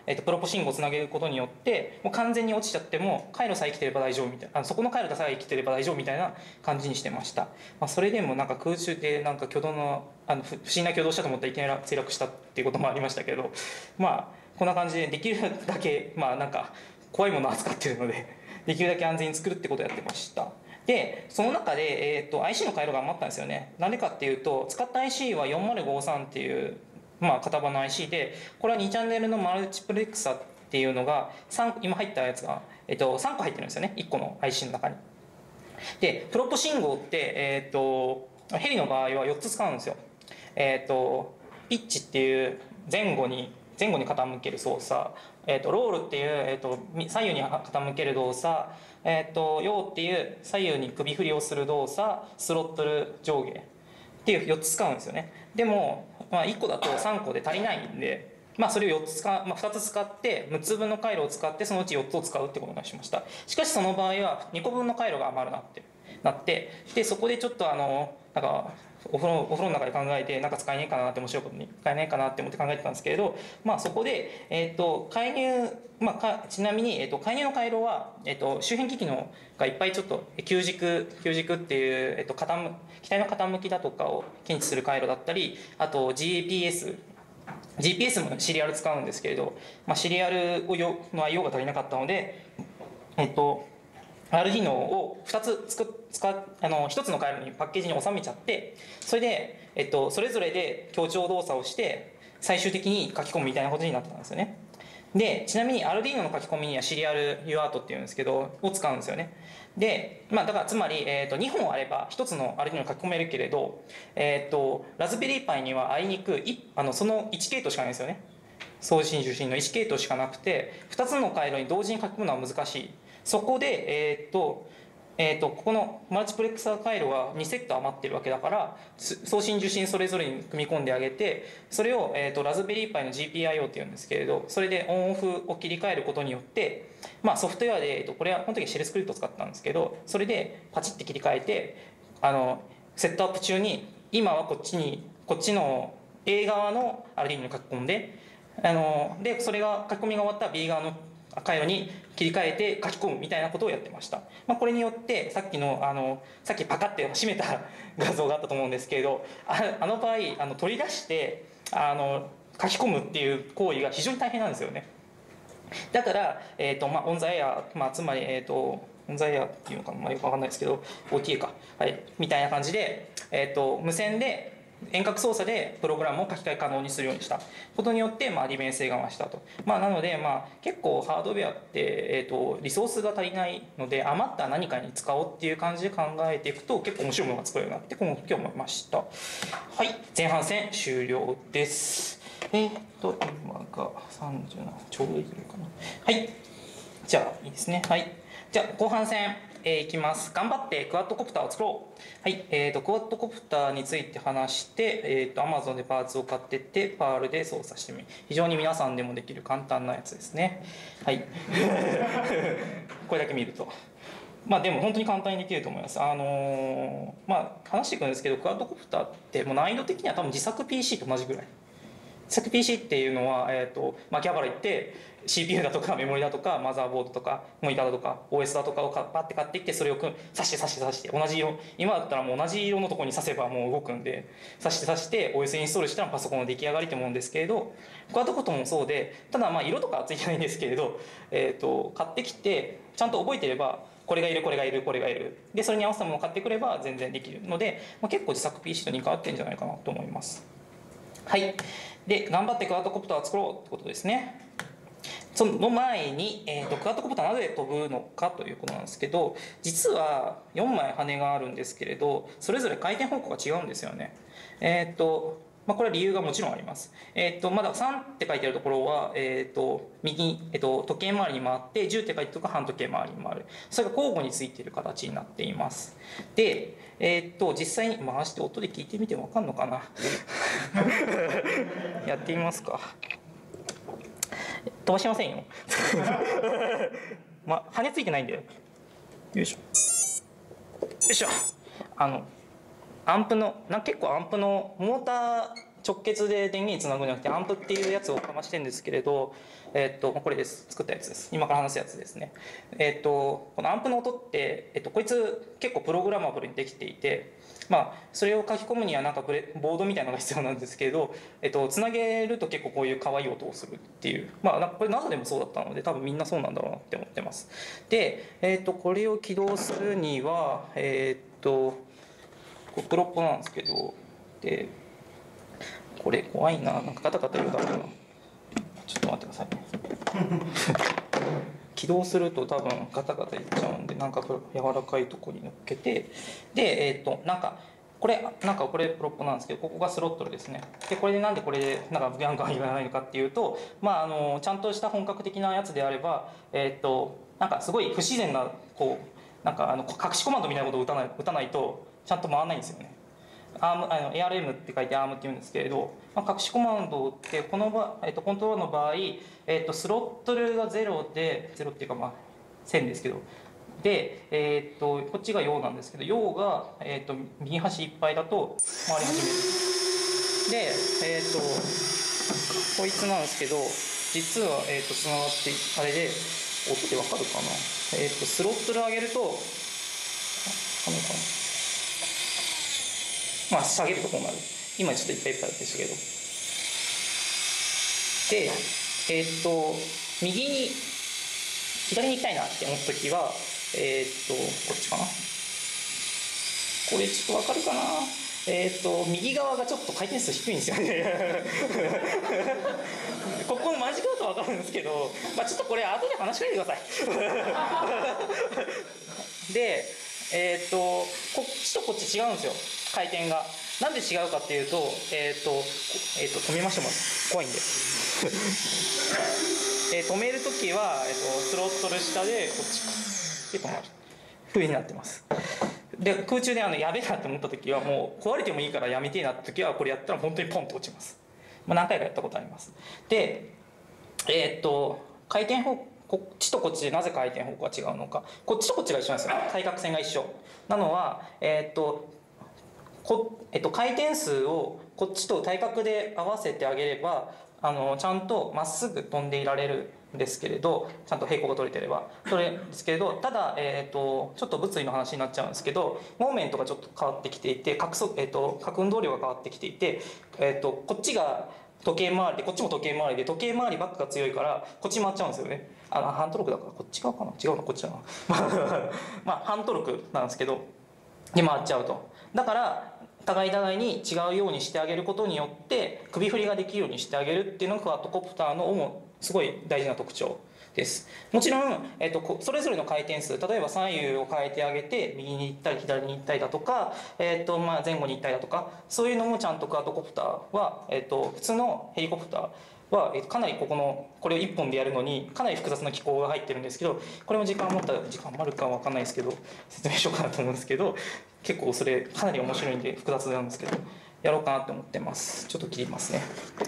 えっと、プロポ信号をつなげることによってもう完全に落ちちゃっても回路さえ生きてれば大丈夫みたいな、あのそこの回路さえ生きてれば大丈夫みたいな感じにしてました。まあ、それでもなんか空中でなんか挙動のあの不思議な挙動したと思ったらいきなり墜落したっていうこともありましたけど、まあこんな感じでできるだけまあなんか怖いものを扱ってるのでできるだけ安全に作るってことをやってました。でその中で、えー、と アイシー の回路が余ったんですよね。なんでかっていうと使った アイシー はよんまるごさんっていう、まあ、型番の アイシー で、これはにチャンネルのマルチプレックサーっていうのがさん今入ったやつが、えー、とさんこ入ってるんですよね、いっこの アイシー の中に。でプロポ信号って、えー、とヘリの場合はよっつ使うんですよ。えー、とピッチっていう前後に前後に傾ける操作、えー、とロールっていう、えー、と左右に傾ける動作、えー、とヨーっていう左右に首振りをする動作、スロットル上下っていうよっつ使うんですよね。でも、まあ、いっこだとさんこで足りないんで、まあ、それをよっつ使、まあ、ふたつ使ってむっつぶんの回路を使ってそのうちよっつを使うってことにしました。しかしその場合はにこぶんの回路が余るなってなって、でそこでちょっとあのなんかお風呂お風呂の中で考えてなんか使えねえかなって面白いことに使えないかなって思って考えてたんですけれど、まあ、そこで、えー、と介入、まあ、かちなみに、えー、と介入の回路は、えー、と周辺機器のがいっぱいちょっと急軸急軸っていう、えー、と傾機体の傾きだとかを検知する回路だったり、あと ジーピーエスジーピーエス もシリアル使うんですけれど、まあ、シリアルの アイオー が足りなかったので、えっとアールディーノ をふたつ使あのひとつの回路にパッケージに収めちゃって、それで、えっと、それぞれで強調動作をして最終的に書き込むみたいなことになってたんですよね。でちなみに アールディーノ の書き込みにはシリアル ユーアート っていうんですけどを使うんですよね。で、まあ、だからつまり、えー、とにほんあればひとつの アールディーノ に書き込めるけれど、えー、とラズベリーパイにはあいにくいあのそのいち系統しかないんですよね。送信受信のいち系統しかなくてふたつの回路に同時に書き込むのは難しい。そこで、えーとえー、とここのマルチプレックサー回路がにセット余ってるわけだから送信受信それぞれに組み込んであげて、それを、えー、とラズベリーパイの ジーピーアイオー っていうんですけれど、それでオンオフを切り替えることによって、まあ、ソフトウェアで、えー、とこれはこの時シェルスクリプトを使ったんですけど、それでパチッて切り替えてあのセットアップ中に今はこっちにこっちの A 側の アールディーノ に書き込んで、あのでそれが書き込みが終わったら B 側の回路に切り替えて書き込むみたいなことをやってました。まあ、これによってさっきのあのさっきパカッて閉めた画像があったと思うんですけれど、ああの場合あの取り出してあの書き込むっていう行為が非常に大変なんですよね。だから、えーとまあ、オンザエア、まあ、つまり、えーと、オンザエアっていうのかな、まあ、よく分かんないですけど オーティーエー か、はい、みたいな感じで、えーと、無線で遠隔操作でプログラムを書き換え可能にするようにしたことによって、まあ、利便性が増したと。まあ、なので、まあ、結構ハードウェアって、えーと、リソースが足りないので余った何かに使おうっていう感じで考えていくと結構面白いものが作れるなって今日思いました。はい、前半戦終了です。えっ、ー、と今がさんじゅうななちょうどいいかな。はい、じゃあいいですね。はい、じゃあ後半戦、えー、いきます。頑張ってクワッドコプターを作ろう。はい、えーとクワッドコプターについて話して、えーと Amazon でパーツを買ってってパールで操作してみる。非常に皆さんでもできる簡単なやつですね。はいこれだけ見るとまあでも本当に簡単にできると思います。あのー、まあ話していくんですけど、クワッドコプターってもう難易度的には多分自作 ピーシー と同じぐらい。自作 ピーシー っていうのは、えーとまあ、秋葉原行って シーピーユー だとかメモリだとかマザーボードとかモニターだとか オーエス だとかをパッて買ってきて、それを挿して挿して挿して同じ色、今だったらもう同じ色のところに挿せばもう動くんで挿して挿して オーエス インストールしたらパソコンの出来上がりってもんですけれど、クワッドコプターもそうで、ただまあ色とかはついてないんですけれど、えーと買ってきてちゃんと覚えてればこれがいるこれがいるこれがいるで、それに合わせたものを買ってくれば全然できるので、まあ、結構自作 ピーシー と似通ってるんじゃないかなと思います。はい、で頑張ってクワッドコプターを作ろうってことですね。その前に、えーと、クワッドコプターなぜ飛ぶのかということなんですけど、実はよんまい羽があるんですけれど、それぞれ回転方向が違うんですよね。えっとまあ、これは理由がもちろんあります。えっとまださんって書いてあるところは、えっと右、えっと時計回りに回って、じゅうって書いてあるところが半時計回りに回る。それが交互についている形になっています。で、えっと実際に回して音で聞いてみても分かるのかなやってみますか。飛ばしませんよまあ羽ついてないんで、よいしょよいしょ。あのアンプのな結構アンプのモーター直結で電源につなぐんじゃなくてアンプっていうやつをかましてるんですけれど、えっとこれです。作ったやつです。今から話すやつですね。えっとこのアンプの音って、えっとこいつ結構プログラマブルにできていて、まあそれを書き込むにはなんかブレボードみたいなのが必要なんですけれど、えっとつなげると結構こういう可愛い音をするっていう、まあなんかこれ ナサ でもそうだったので多分みんなそうなんだろうなって思ってます。で、えっとこれを起動するにはえっとこれプロットなんですけど、でこれ怖いな、なんかガタガタ言うだろうな。ちょっと待ってくださいね。起動すると多分ガタガタいっちゃうんで、なんか柔らかいとこに乗っけて、で、えっと、なんか、これ、なんかこれプロットなんですけど、ここがスロットルですね。で、これでなんでこれで、なんかガンガン言わないのかっていうと、まあ、あの、ちゃんとした本格的なやつであれば、えっと、なんかすごい不自然な、こう、なんかあの隠しコマンドみたいなことを打たない、打たないと、ちゃんと回らないんですよね。アームあの エーアールエム って書いて アーム って言うんですけれど、まあ、隠しコマンドってこの場、えっと、コントロールの場合、えっと、スロットルがゼロでゼロっていうかまあ線ですけど、で、えっとこっちが陽なんですけど、陽が、えっと、右端いっぱいだと回り始める。で、えっとこいつなんですけど、実は、えっとつながってあれで音でわかるかな、えっとスロットル上げると、あ、あのかな、まあ下げるとこうなる。今ちょっといっぱいいっぱいでしたけど。で、えー、っと右に左に行きたいなって思った時は、えー、っとこっちかな。これちょっとわかるかな。えー、っと右側がちょっと回転数低いんですよね。ここ間違うとわかるんですけど、まあ、ちょっとこれ後で話しかけてください。で、えー、っとこっちとこっち違うんですよ、回転が。なんで違うかっていうと、えっ、ー、と、えっ、ー、と、止めましょう、まず。怖いんで。えー、止めるときは、えっ、ー、と、スロットル下で、こっちか。で、止まる。風になってます。で、空中であの、やべえなって思ったときは、もう、壊れてもいいからやめてえなってときは、これやったら本当にポンと落ちます。まあ、何回かやったことあります。で、えっ、ー、と、回転方向、こっちとこっちでなぜ回転方向が違うのか。こっちとこっちが一緒なんですよ。対角線が一緒。なのは、えっ、ー、と、こえっと、回転数をこっちと対角で合わせてあげれば、あのちゃんとまっすぐ飛んでいられるんですけれど、ちゃんと平行が取れてればそれですけれど、ただ、えー、とちょっと物理の話になっちゃうんですけど、モーメントがちょっと変わってきていて、角速、えー、と角運動量が変わってきていて、えー、とこっちが時計回りでこっちも時計回りで、時計回りバックが強いからこっち回っちゃうんですよね。あの反トルクだからこっち側かな、違うのこっちだな。まあ反トルクなんですけどで回っちゃうと。だから互い互いに違うようにしてあげることによって首振りができるようにしてあげるっていうのがクワッドコプターの主すごい大事な特徴です。もちろん、えっと、それぞれの回転数、例えば左右を変えてあげて右に行ったり左に行ったりだとか、えっとまあ、前後に行ったりだとか、そういうのもちゃんとクワッドコプターは、えっと、普通のヘリコプターはかなりここのこれをいっぽんでやるのにかなり複雑な機構が入ってるんですけど、これも時間を持ったら時間あるかは分かんないですけど説明しようかなと思うんですけど、結構それかなり面白いんで複雑なんですけどやろうかなと思ってます。ちょっと切りますね。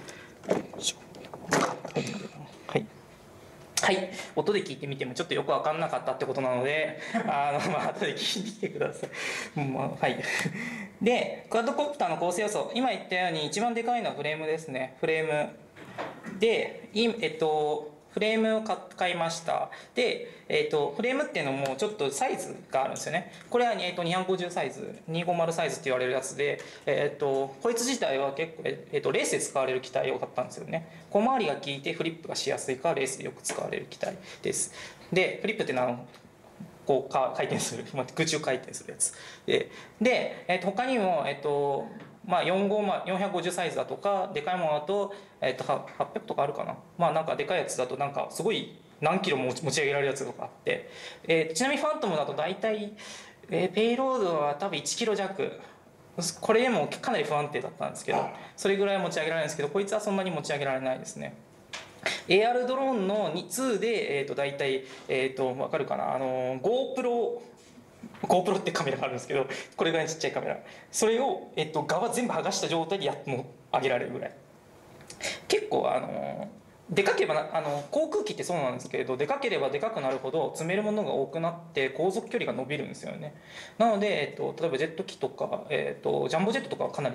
はい、はい、音で聞いてみてもちょっとよく分かんなかったってことなので、あのまあ後で聞いてきてください。まあ、はい。でクワッドコプターの構成要素、今言ったように一番でかいのはフレームですね。フレームで、えっと、フレームを買いました。で、えっと、フレームっていうのもちょっとサイズがあるんですよね。これは、えっと、にひゃくごじゅうサイズ、にひゃくごじゅうサイズって言われるやつで、えっと、こいつ自体は結構、えっと、レースで使われる機体を買ったんですよね。小回りが効いてフリップがしやすいからレースでよく使われる機体です。で、フリップっていうのはこう回転する、空中回転するやつで、で、えっと、他にも、えっとまあ、よんひゃくごじゅうサイズだとかでかいものだと、えっと、はっぴゃくとかあるかな、まあなんかでかいやつだとなんかすごい何キロも持ち上げられるやつとかあって、えー、ちなみにファントムだと大体、えー、ペイロードは多分いちキロ弱、これでもかなり不安定だったんですけど、それぐらい持ち上げられるんですけど、こいつはそんなに持ち上げられないですね。エーアール ドローンのにで、えー、と大体、えー、と分かるかな、あの GoPro GoPro ってカメラがあるんですけど、これぐらいのちっちゃいカメラ、それを、えっと、側全部剥がした状態でやっも上げられるぐらい。結構あのでかければあの航空機ってそうなんですけれど、でかければでかくなるほど積めるものが多くなって航続距離が伸びるんですよね。なので、えっと、例えばジェット機とか、えっと、ジャンボジェットとかはかなり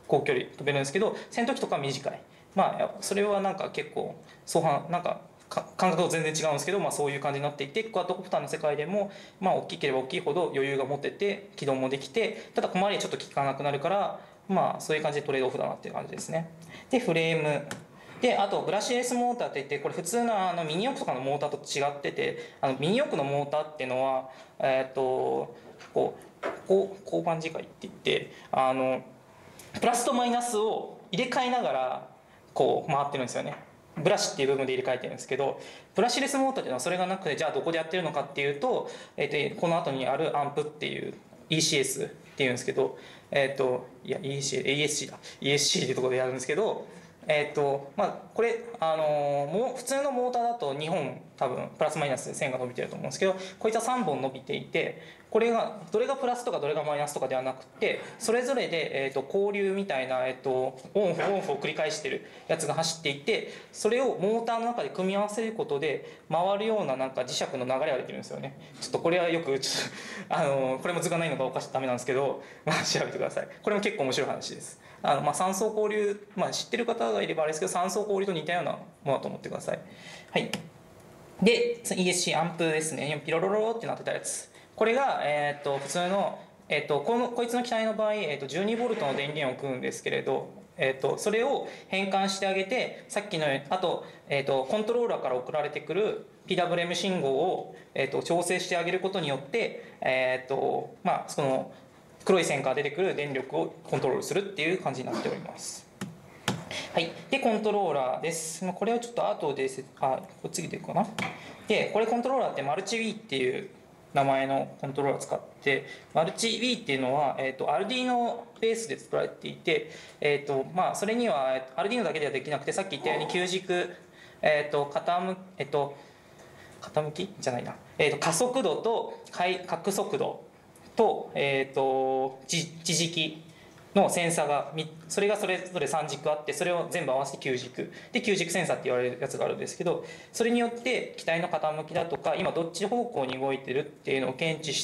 高距離飛べるんですけど、戦闘機とかは短い。まあそれはなんか結構相反なんか感覚と全然違うんですけど、まあ、そういう感じになっていて、クワッドコプターの世界でも、まあ、大きければ大きいほど余裕が持てて起動もできて、ただ小回りはちょっと効かなくなるから、まあそういう感じでトレードオフだなっていう感じですね。でフレームで、あとブラシレスモーターっていって、これ普通のあのミニ四駆とかのモーターと違ってて、あのミニ四駆のモーターっていうのは、えっとこうこう交番磁界って言って、あのプラスとマイナスを入れ替えながらこう回ってるんですよね。ブラシっていう部分で入れ替えてるんですけど、ブラシレスモーターっていうのはそれがなくて、じゃあどこでやってるのかっていうと、えー、とこの後にあるアンプっていう イーシーエス っていうんですけど、えっ、ー、といや イーシーエー、エーエスシー だ イーエスシー っていうところでやるんですけど、えっ、ー、とまあこれあのー、もう普通のモーターだとにほん多分プラスマイナスで線が伸びてると思うんですけど、こいつはさんぼん伸びていて、これがどれがプラスとかどれがマイナスとかではなくて、それぞれで、えー、と交流みたいな、えー、とオンオフオンオフを繰り返してるやつが走っていて、それをモーターの中で組み合わせることで回るようななんか磁石の流れが出てるんですよね。ちょっとこれはよくちょっとあのこれも図がないのがおかしいダメなんですけど、まあ、調べてください。これも結構面白い話です。あの、まあ、三層交流、まあ、知ってる方がいればあれですけど、三層交流と似たようなものだと思ってください。はい。で イーエスシー アンプですね。ピロロロってなってたやつ、これが、えー、と普通の、えー、とこのこいつの機体の場合、えー、とじゅうにボルトの電源を食うんですけれど、えー、とそれを変換してあげて、さっきのあと,、えー、とコントローラーから送られてくる ピーダブリューエム 信号を、えー、と調整してあげることによって、えーとまあ、その黒い線から出てくる電力をコントロールするっていう感じになっております。はい、でコントローラーです。これはちょっと後であこっちでいくかな。でこれコントローラーってマルチ Wii っていう名前のコントローラーを使って、マルチ Wii っていうのは、えー、と Arduino ベースで作られていて、えーとまあ、それには Arduino だけではできなくて、さっき言ったように急軸、えー、と傾えっ、ー、と傾きじゃないな、えー、と加速度と角速度と、えー、と地軸のセンサーがそれがそれぞれさん軸あって、それを全部合わせてきゅう軸で、きゅう軸センサーって言われるやつがあるんですけど、それによって機体の傾きだとか今どっち方向に動いてるっていうのを検知して、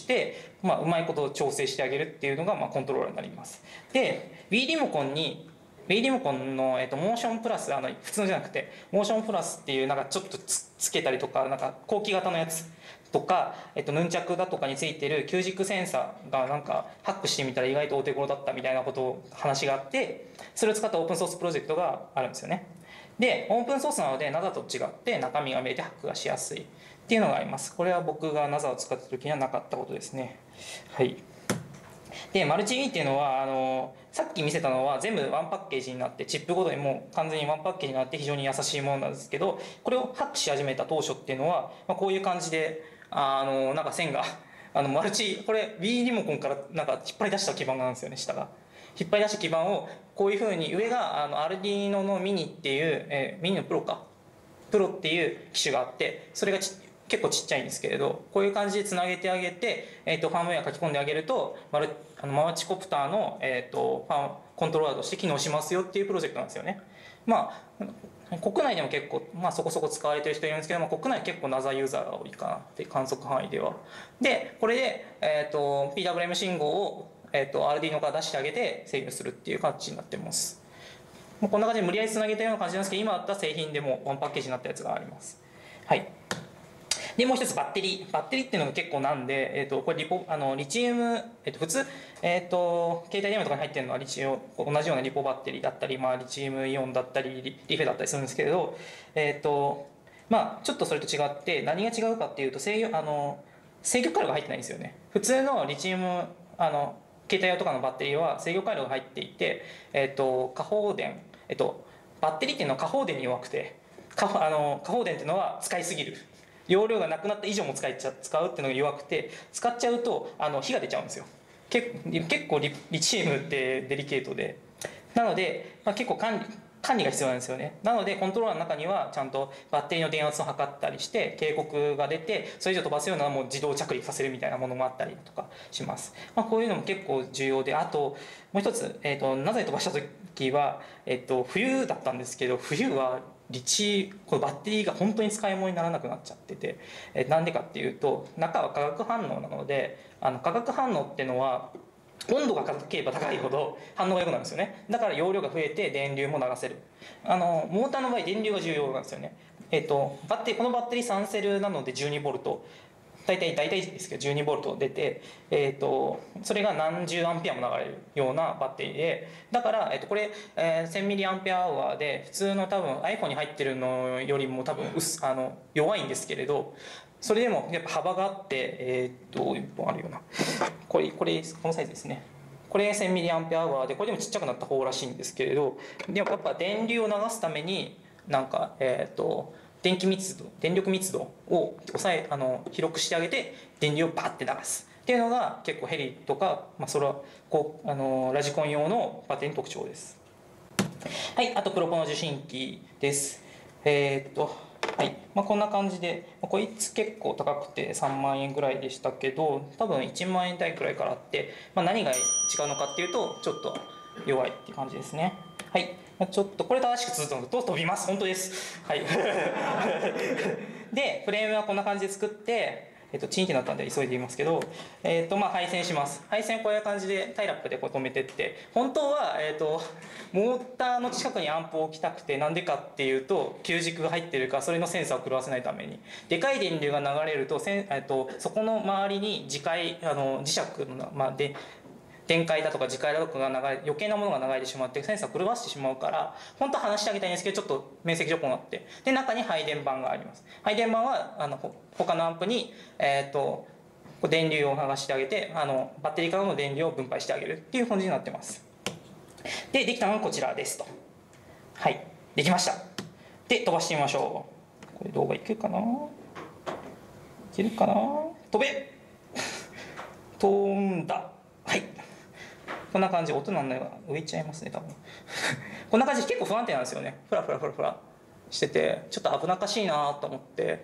まあ、うまいことを調整してあげるっていうのが、まあ、コントローラーになります。で Wii リモコンに Wii リモコンの、えっと、モーションプラス、あの普通じゃなくてモーションプラスっていうなんかちょっと つ, つけたりとか、なんか後期型のやつとか、えっと、ヌンチャクだとかについてる急軸センサーがなんかハックしてみたら意外とお手頃だったみたいなことを話があって、それを使ったオープンソースプロジェクトがあるんですよね。でオープンソースなので ナザ と違って中身が見えてハックがしやすいっていうのがあります。これは僕が ナザ を使った時にはなかったことですね。はい。でマルチ Wii っていうのはあのさっき見せたのは全部ワンパッケージになって、チップごとにもう完全にワンパッケージになって非常に優しいものなんですけど、これをハックし始めた当初っていうのは、まあ、こういう感じであのなんか線があのマルチ、これ Wii リモコンからなんか引っ張り出した基板なんですよね。下が引っ張り出した基板をこういうふうに、上があの Arduino のミニっていう、えー、ミニのプロかプロっていう機種があって、それがち結構ちっちゃいんですけれど、こういう感じでつなげてあげて、えー、とファームウェア書き込んであげるとマルあのマルチコプターの、えー、とファーコントローラーとして機能しますよっていうプロジェクトなんですよね。まあ国内でも結構、まあ、そこそこ使われてる人いるんですけども、国内結構 ナザ ユーザーが多いかなって観測範囲では。でこれで、えー、と ピーダブリューエム 信号を、えー、と Arduino から出してあげて制御するっていう感じになってます。もうこんな感じで無理やりつなげたような感じなんですけど、今あった製品でもワンパッケージになったやつがあります。はい。でもう一つバッテリーバッテリーっていうのが結構なんで、えー、とこれリポあのリチウム、えー、と普通、えー、と携帯電話とかに入ってるのはリチウム同じようなリポバッテリーだったり、まあ、リチウムイオンだったり リ, リフェだったりするんですけれど、えーとまあ、ちょっとそれと違って何が違うかっていうと、制御あの制御回路が入ってないんですよね。普通のリチウムあの携帯用とかのバッテリーは制御回路が入っていて、えー、と過放電、えー、とバッテリーっていうのは過放電に弱くて、過あの過放電っていうのは使いすぎる、容量がなくなった以上も使いちゃ使うっていうのが弱くて、使っちゃうとあの火が出ちゃうんですよ。結結構 リ, リチウムってデリケートで、なので、まあ、結構管理管理が必要なんですよね。なのでコントローラーの中にはちゃんとバッテリーの電圧を測ったりして警告が出て、それ以上飛ばすようなもう自動着陸させるみたいなものもあったりとかします。まあ、こういうのも結構重要で、あともう一つ、えー、とナザで飛ばした時は、えー、と冬だったんですけど、冬はリチこのバッテリーが本当に使い物にならなくなっちゃってて、えなんでかっていうと中は化学反応なので、あの化学反応っていうのは温度が高ければ高いほど反応が良くなるんですよね。だから容量が増えて電流も流せる。あのモーターの場合電流が重要なんですよね。えっとバッテリーこのバッテリーさんセルなのでじゅうにボルト、大体大体ですけどじゅうにボルト出て、えー、とそれが何十アンペアも流れるようなバッテリーで、だから、えー、とこれ、えー、せんミリアンペアアワーで普通の多分 iPhone に入ってるのよりも多分薄あの弱いんですけれど、それでもやっぱ幅があって、えっ、ー、といっぽんあるような、これこれこのサイズですね。これ せんミリアンペアアワーで、これでもちっちゃくなった方らしいんですけれど、でもやっぱ電流を流すためになんかえっ、ー、と電気密度電力密度を抑えあの広くしてあげて電流をバッて流すっていうのが結構ヘリとか、まあ、それはこうあのラジコン用のバッテリーの特徴です。はい、あとプロポの受信機です。えー、っとはいまあ、こんな感じで、こいつ結構高くてさんまんえんぐらいでしたけど、多分いちまんえん台くらいからあって、まあ、何が違うのかっていうとちょっと弱いっていう感じですね。はい、ちょっとこれ正しく続くと飛びます。本当です。はいでフレームはこんな感じで作って、えっと、チンってなったんで急いで言いますけど、えっとまあ、配線します。配線こういう感じでタイラップでこう止めてって、本当は、えっと、モーターの近くにアンプを置きたくて、なんでかっていうと吸軸が入ってるか、それのセンサーを狂わせないために、でかい電流が流れると、せん、えっと、そこの周りに磁界あの磁石の、まあ、で電解だとか磁界だとかが流れ余計なものが流れてしまってセンサーを狂わせてしまうから、本当は離してあげたいんですけどちょっと面積条項があって、で中に配電盤があります。配電盤はあの他のアンプに、えー、と電流を流してあげて、あのバッテリーからの電流を分配してあげるっていう感じになってます。でできたのがこちらですと。はい、できました。で飛ばしてみましょう。これ動画いけるかな、いけるかな、飛べ飛んだ。はい、こんな感じ。音なんないが浮いちゃいますね多分こんな感じで結構不安定なんですよね。フラフラフラフラしててちょっと危なっかしいなと思って、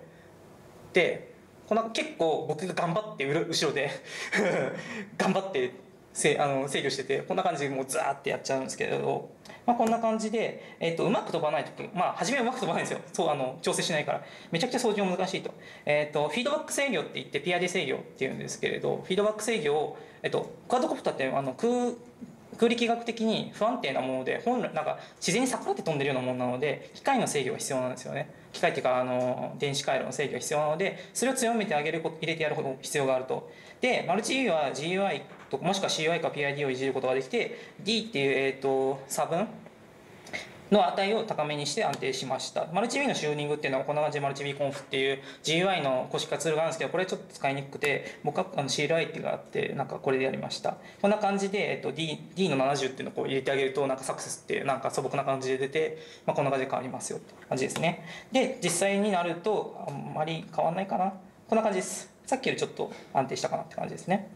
でこの結構僕が頑張って後ろで頑張ってせあの制御してて、こんな感じでもうザーってやっちゃうんですけれど、まあ、こんな感じで、えー、とうまく飛ばないとき、まあ初めはうまく飛ばないんですよ。そうあの調整しないからめちゃくちゃ操縦も難しいと。えー、とフィードバック制御って言ってピアディ制御っていうんですけれど、フィードバック制御を、えー、とクワッドコプターってあの空空力学的に不安定なもので、本来なんか自然に逆らって飛んでるようなものなので、機械の制御が必要なんですよね。機械っていうかあの電子回路の制御が必要なので、それを強めてあげること、入れてやる必要があると。でマルチ ユー は ジーユーアイ ともしくは シーユーアイ か ピーアイディー をいじることができて、 D っていう、えー、と差分の値を高めにして安定しました。マルチ ビー のチューニングっていうのはこんな感じでマルチ ビー コンフっていう ジーユーアイ の可視化ツールがあるんですけど、これちょっと使いにくくて、僕はあの シーエルアイ っていうのがあってなんかこれでやりました。こんな感じで、えっと、D, D のななじゅうっていうのをこう入れてあげるとなんかサクセスっていうなんか素朴な感じで出て、まあ、こんな感じで変わりますよって感じですね。で実際になるとあんまり変わんないかな。こんな感じです。さっきよりちょっと安定したかなって感じですね。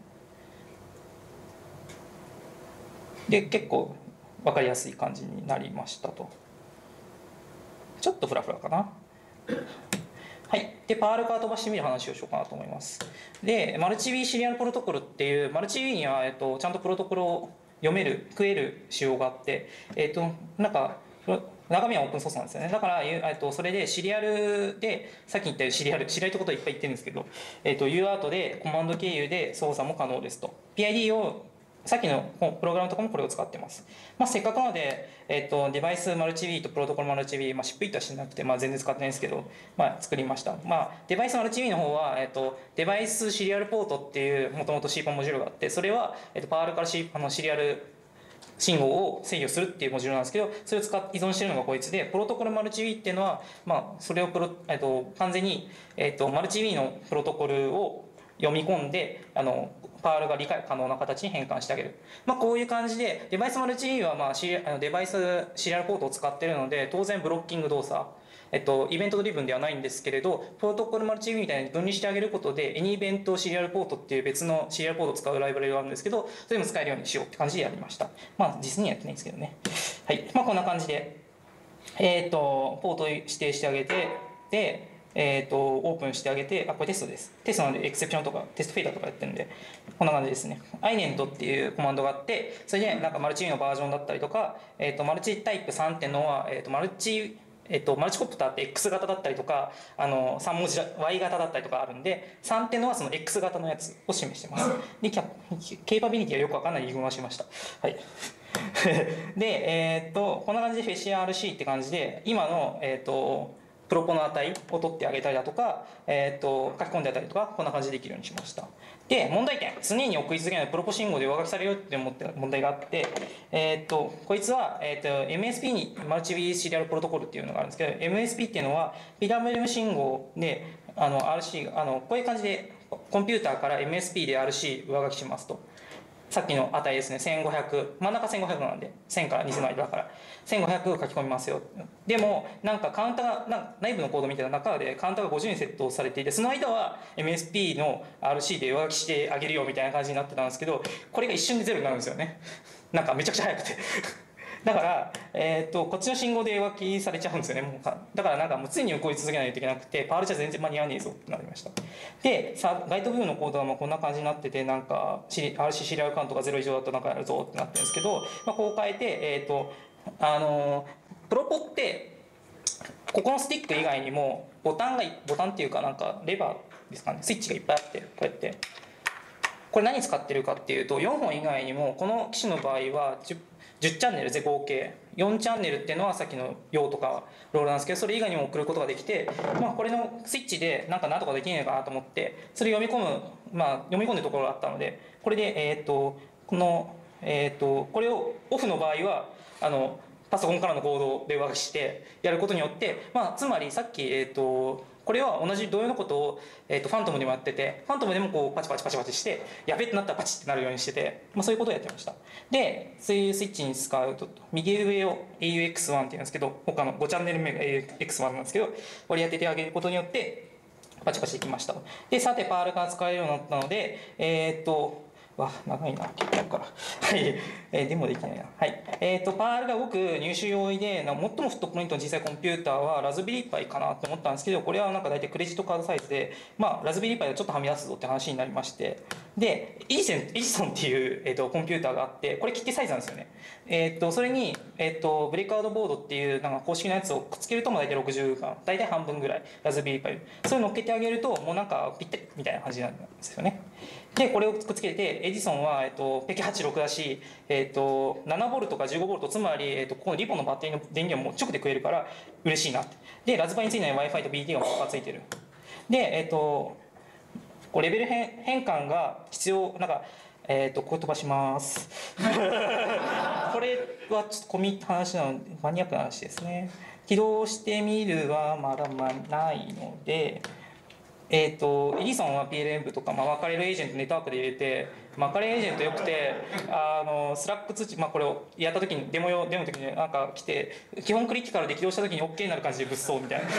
で結構分かりやすい感じになりましたと。ちょっとフラフラかな。はい、でパールから飛ばしてみる話をしようかなと思います。でマルチ ビー シリアルプロトコルっていう、マルチ ビー には、えっと、ちゃんとプロトコルを読める食える仕様があって、えっと、なんか中身はオープンソースなんですよね。だから、えっと、それでシリアルでさっき言ったようにシリアルシリアルってことをいっぱい言ってるんですけど、えっと、ユーアート でコマンド経由で操作も可能ですと。 ピーアイディー をさっきのプログラムとかもこれを使ってます。まあ、せっかくなので、えっと、デバイスマルチ ビー とプロトコルマルチ ビー、まあ、シップイットはしてなくて、まあ、全然使ってないんですけど、まあ、作りました。まあ、デバイスマルチ ビー の方は、えっと、デバイスシリアルポートっていうもともと シーポン モジュールがあって、それは、えっと、パールから、C、あのシリアル信号を制御するっていうモジュールなんですけど、それを使っ依存しているのがこいつで、プロトコルマルチ ビー っていうのは、まあ、それをプロ、えっと、完全に、えっと、マルチ ビー のプロトコルを読み込んで、あのパールが理解可能な形に変換してあげる。まあ、こういう感じで、デバイスマルチ ビー は、まあ、シリデバイスシリアルポートを使っているので、当然ブロッキング動作、えっと、イベントドリブンではないんですけれど、プロトコルマルチ ビー みたいに分離してあげることで、エニイベントシリアルポートっていう別のシリアルポートを使うライブラリがあるんですけど、それも使えるようにしようって感じでやりました。まあ、実にはやってないんですけどね。はい。まあ、こんな感じで、えっと、ポートを指定してあげて、で、えー、とオープンしてあげて、あ、これテストです。テストなのでエクセプションとかテストフェイダーとかやってるんで、こんな感じですね。アイネントっていうコマンドがあって、それでなんかマルチのバージョンだったりとか、えー、とマルチタイプさんっていうのは、えー、とマルチえっと、マルチコプターって X 型だったりとか、あのさん文字 Y 型だったりとかあるんで、さんっていうのはその X 型のやつを示してます。で、キャケーパビリティはよくわかんない言い回しました。はい。で、えー、っと、こんな感じでフェシ アールシー って感じで、今の、えー、っと、プロポの値を取ってあげたりだとか、えー、っと書き込んであげたりとか、こんな感じでできるようにしました。で、問題点、常に送り続けないプロポ信号で上書きされるっていう問題があって、えー、っとこいつは、えー、っと エムエスピー にマルチビシリアルプロトコルっていうのがあるんですけど、 エムエスピー っていうのは ピーダブリューエム 信号であの アールシー あのこういう感じでコンピューターから エムエスピー で アールシー 上書きしますと。さっきの値ですね、せんごひゃく、真ん中せんごひゃくなんで、せんからにせんの間だから、せんごひゃく書き込みますよ。でも、なんかカウンターが、なんか内部のコードみたいな中でカウンターがごじゅうに設定されていて、その間は エムエスピー の アールシー で上書きしてあげるよみたいな感じになってたんですけど、これが一瞬でゼロになるんですよね。なんかめちゃくちゃ速くて。だから、えー、とこっちの信号で上書きされちゃうんですよね。もうだからなんかもう常に送り続けないといけなくて、パールじゃ全然間に合わねえぞってなりました。で、さガイドビューのコードはまあこんな感じになってて、なんか アールシー シリアルカウントがゼロ以上だとなんかやるぞってなってるんですけど、まあ、こう変えて、えっ、ー、とあのプロポってここのスティック以外にもボタンがボタンっていうかなんかレバーですかね、スイッチがいっぱいあって、こうやってこれ何使ってるかっていうと、よんほん以外にもこの機種の場合は 10, 10チャンネルで合計よんチャンネルっていうのはさっきの用とかロールなんですけど、それ以外にも送ることができて、まあ、これのスイッチでなんかなんとかできないかなと思って、それ読み込む、まあ、読み込んでるところがあったので、これで、えー、とこの、えー、とこれをオフの場合はあのパソコンからのコードで上書きしてやることによって、まあ、つまりさっき、えー、とこれは同じ同様のことを、えー、とファントムでもやってて、ファントムでもこうパチパチパチパチしてやべってなったらパチってなるようにしてて、まあ、そういうことをやってました。で、そういうスイッチに使うと右上を エーユーエックスワン っていうんですけど、他のごチャンネル目が エーユーエックスワン なんですけど、これやっててあげることによってパチパチできました。で、さてパールが使えるようになったので、えっ、ー、とわ長いな結構やるからはい、えー、でもできないな。はい、えーとパールが動く入手容易で最もフットプリントの小さいコンピューターはラズベリーパイかなと思ったんですけど、これはなんか大体クレジットカードサイズで、まあラズベリーパイでちょっとはみ出すぞって話になりまして、でエジソンエジソンっていう、えー、とコンピューターがあって、これ切手サイズなんですよね。えー、とそれに、えー、とブレイクアウトボードっていうなんか公式のやつをくっつけるとも大体ろくじゅうが大体半分ぐらいラズベリーパイ、それを乗っけてあげるともうなんかぴったりみたいな感じなんですよね。でこれをくっつけて、エジソンは、えっと、ペケはちじゅうろくだし、えっと、ななボルトかじゅうごボルト、つまり、えっと、このリボンのバッテリーの電源も直で食えるから嬉しいなって。でラズパイについてない Wi-Fi と ビーティー がもついてる。で、えっと、こうレベル変変換が必要、なんかえっとこれ飛ばしますこれはちょっと込み入った話なのでマニアックな話ですね。起動してみるはまだまないので、えー、とエジソンは ピーエルエム とか、まあ、分かれるエージェントネットワークで入れて、分かれるエージェントよくて、あのスラック通知、まあ、これをやった時にデモ用デモの時になんか来て、基本クリティカルで起動した時に OK になる感じで物騒みたいな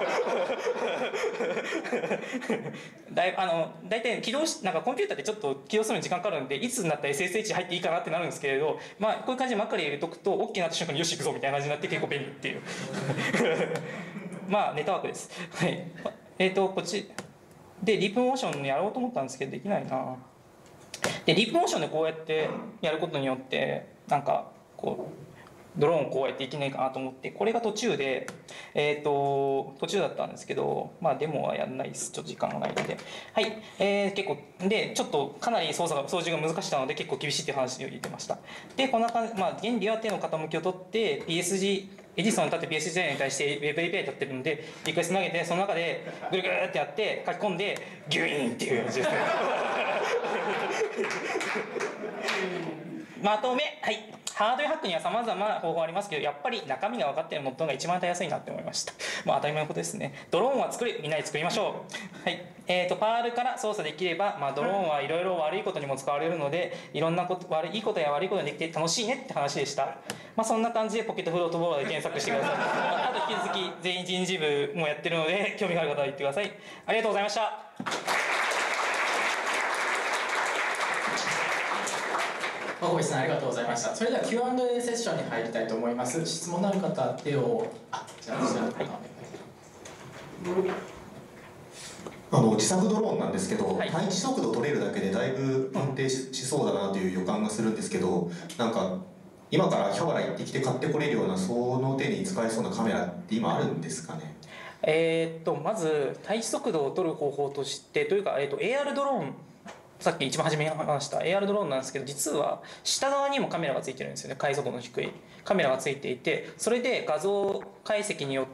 だいあの大体起動しなんかコンピューターってちょっと起動するのに時間かかるんで、いつになったら エスエスエイチ 入っていいかなってなるんですけれど、まあ、こういう感じでマッカレ入れとくと OK になった瞬間によし行くぞみたいな感じになって結構便利っていうまあネットワークです。はい、えっ、ー、とこっちでリープモーションやろうと思ったんですけどできないな。でリープモーションでこうやってやることによってなんかこうドローンをこうやっていけないかなと思って、これが途中でえっ、ー、と途中だったんですけど、まあデモはやんないです、ちょっと時間がないので。はい、えー、結構でちょっとかなり操作が操縦が難しかったので結構厳しいっていう話を言ってました。でこんな感じ、まあ原理は手の傾きを取って ピーエスジーエジソンに立って ピーエスジー に対して Web エーピーアイ 立ってるのでリクエスト投げて、その中でぐるぐるってやって書き込んでギュイーンっていう感じですねまとめ、はい、ハードウェアハックには様々な方法ありますけど、やっぱり中身が分かっているノットが一番たやすいなって思いました。まあ当たり前のことですね。ドローンは作る、みんなで作りましょう。はい、えーとパールから操作できれば、まあ、ドローンはいろいろ悪いことにも使われるので、いろんなこと悪いいいことや悪いことができて楽しいねって話でした。まあそんな感じでポケットフロートボーラーで検索してください。あと引き続き全員人事部もやってるので興味がある方は言ってください。ありがとうございました。
まこびさんありがとうございました。それでは キューアンドエー セッションに入りたいと思います。質問のある方は手を、あ、じゃあ、じゃあ、はい、
あの自作ドローンなんですけど、
はい、
対地速度取れるだけでだいぶ安定 し,、しそうだなという予感がするんですけど、なんか今から秋葉原行ってきて買ってこれるようなその手に使えそうなカメラって今あるんですかね？
えーっとまず対比速度を取る方法としてというか、えーっと エーアール ドローン、さっき一番初めに話した エーアール ドローンなんですけど、実は下側にもカメラがついてるんですよね。解像度の低いカメラがついていて、それで画像解析によって、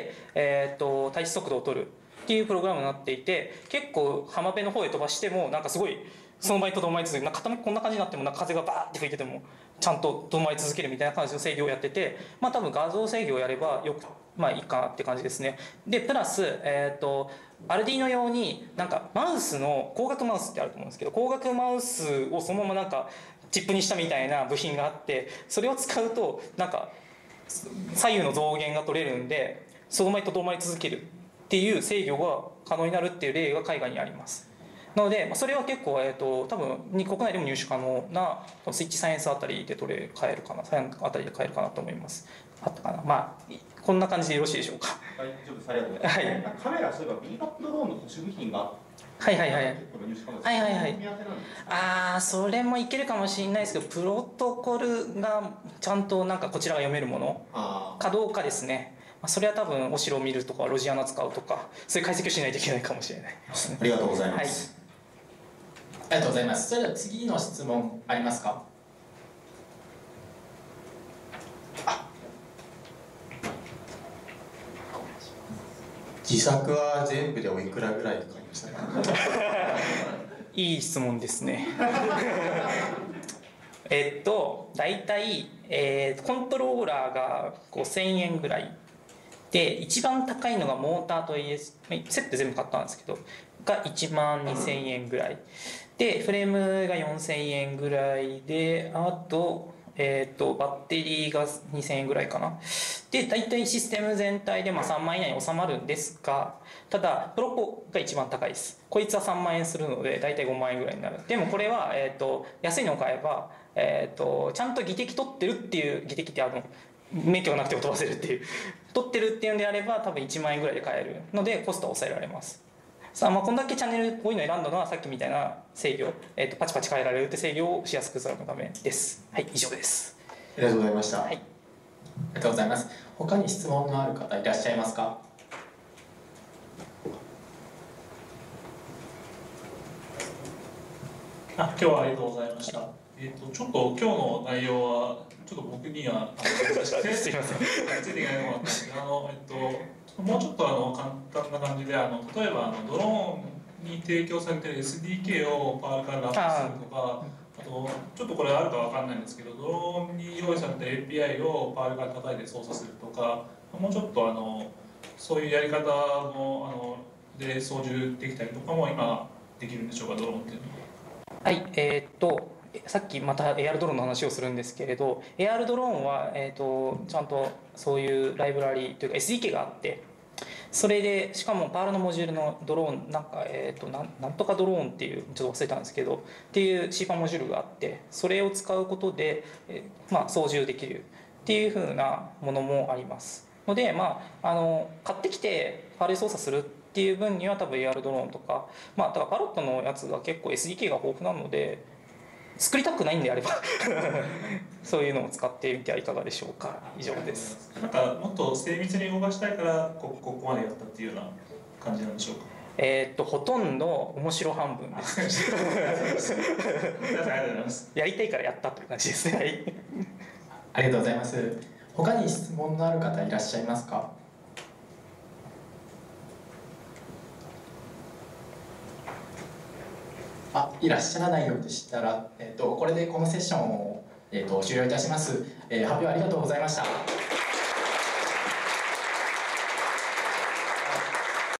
えーっと対比速度を取るっていうプログラムになっていて、結構浜辺の方へ飛ばしてもなんかすごいその場にとどまり続ける、なんかこんな感じになってもなんか風がバーって吹いててもちゃんととどまり続けるみたいな感じの制御をやってて、まあ多分画像制御をやればよくまあいいかなって感じですね。でプラスえっ、ー、とアルディーノ用になんかマウスの光学マウスってあると思うんですけど、光学マウスをそのままなんかチップにしたみたいな部品があって、それを使うとなんか左右の増減が取れるんでそのままとどまり続けるっていう制御が可能になるっていう例が海外にあります。なのでそれは結構、えー、と多分国内でも入手可能なスイッチサイエンスあたりで取れ買えるかな、サイエンスあたりで買えるかなと思います。あったかな。まあこんな感じでよろしいでしょうか。
はい、丈夫です。ありがとうございます。はい、カメラ、そういえば ビーパップ ドローンの保守部品が
はいはいはいはいはいはいああそれもいけるかもしれないですけど、プロトコルがちゃんとなんかこちらが読めるものかどうかですね。それは多分お城を見るとかロジアナ使うとかそういう解析をしないといけないかもしれないですね。
ありがとうございます、
はい、ありがとうございます。それでは次の質問ありますか？
自作は全部でおいくらぐらいかかりましたか？
いい質問ですね。えっと大体、えー、コントローラーがごせんえんぐらいで、一番高いのがモーターと イーエス セット全部買ったんですけどがいちまんにせんえんぐらいで、フレームがよんせんえんぐらいで、あとえー、とバッテリーがにせんえんぐらいかな。で大体システム全体でまあさんまんえん以内に収まるんですが、ただプロポが一番高いです。こいつはさんまんえんするので大体ごまんえんぐらいになる。でもこれは、えー、と安いのを買えば、えー、とちゃんと技的取ってるっていう、技的ってあの免許がなくても飛ばせるっていう取ってるっていうんであれば多分いちまんえんぐらいで買えるのでコストは抑えられます。さあ、まあこんだけチャンネルこういうの選んだのはさっきみたいな制御、えー、とパチパチ変えられるって制御をしやすくするためです。はい、以上です。
ありがとうございました。
はい、
ありがとうございます。他に質問のある方いらっしゃいますか？
あ、今日はありがとうございました。えっとちょっと今日の内容はちょっと僕には難しくて
すいません。
ついていけないのがあったんですけど、あのえっともうちょっとあの簡単な感じで、あの例えばあのドローンに提供されている エスディーケー をパールからラップするとか、あとちょっとこれあるかわかんないんですけど、ドローンに用意された エーピーアイ をパールから叩いて操作するとか、もうちょっとあのそういうやり方もあので操縦できたりとかも今できるんでしょうか、ドローンっていうのは。
はい、えー、っとさっきまた エーアール ドローンの話をするんですけれど、 エーアール ドローンは、えー、っとちゃんとそういうライブラリというか エスディーケー があって、それでしかもパールのモジュールのドローンなんか、えー、となんなんとかドローンっていうちょっと忘れたんですけどっていう シーパン モジュールがあって、それを使うことで、えーまあ、操縦できるっていう風なものもありますので、まあ、あの買ってきてパールで操作するっていう分には多分 エーアール ドローンとか、まあ、だからパロットのやつが結構 エスディーケー が豊富なので、作りたくないんであればそういうのを使ってみてはいかがでしょうか。以上です。
なんかもっと精密に動かしたいからこここまでやったっていうような感じなんでしょうか。
えー、っとほとんど面白半分です。やりたいからやったという感じですね。
ありがとうございます。他に質問のある方いらっしゃいますか？あ、いらっしゃらないようでしたら、えっと、これでこのセッションを、えっと、終了いたします。えー、発表ありがとうございました。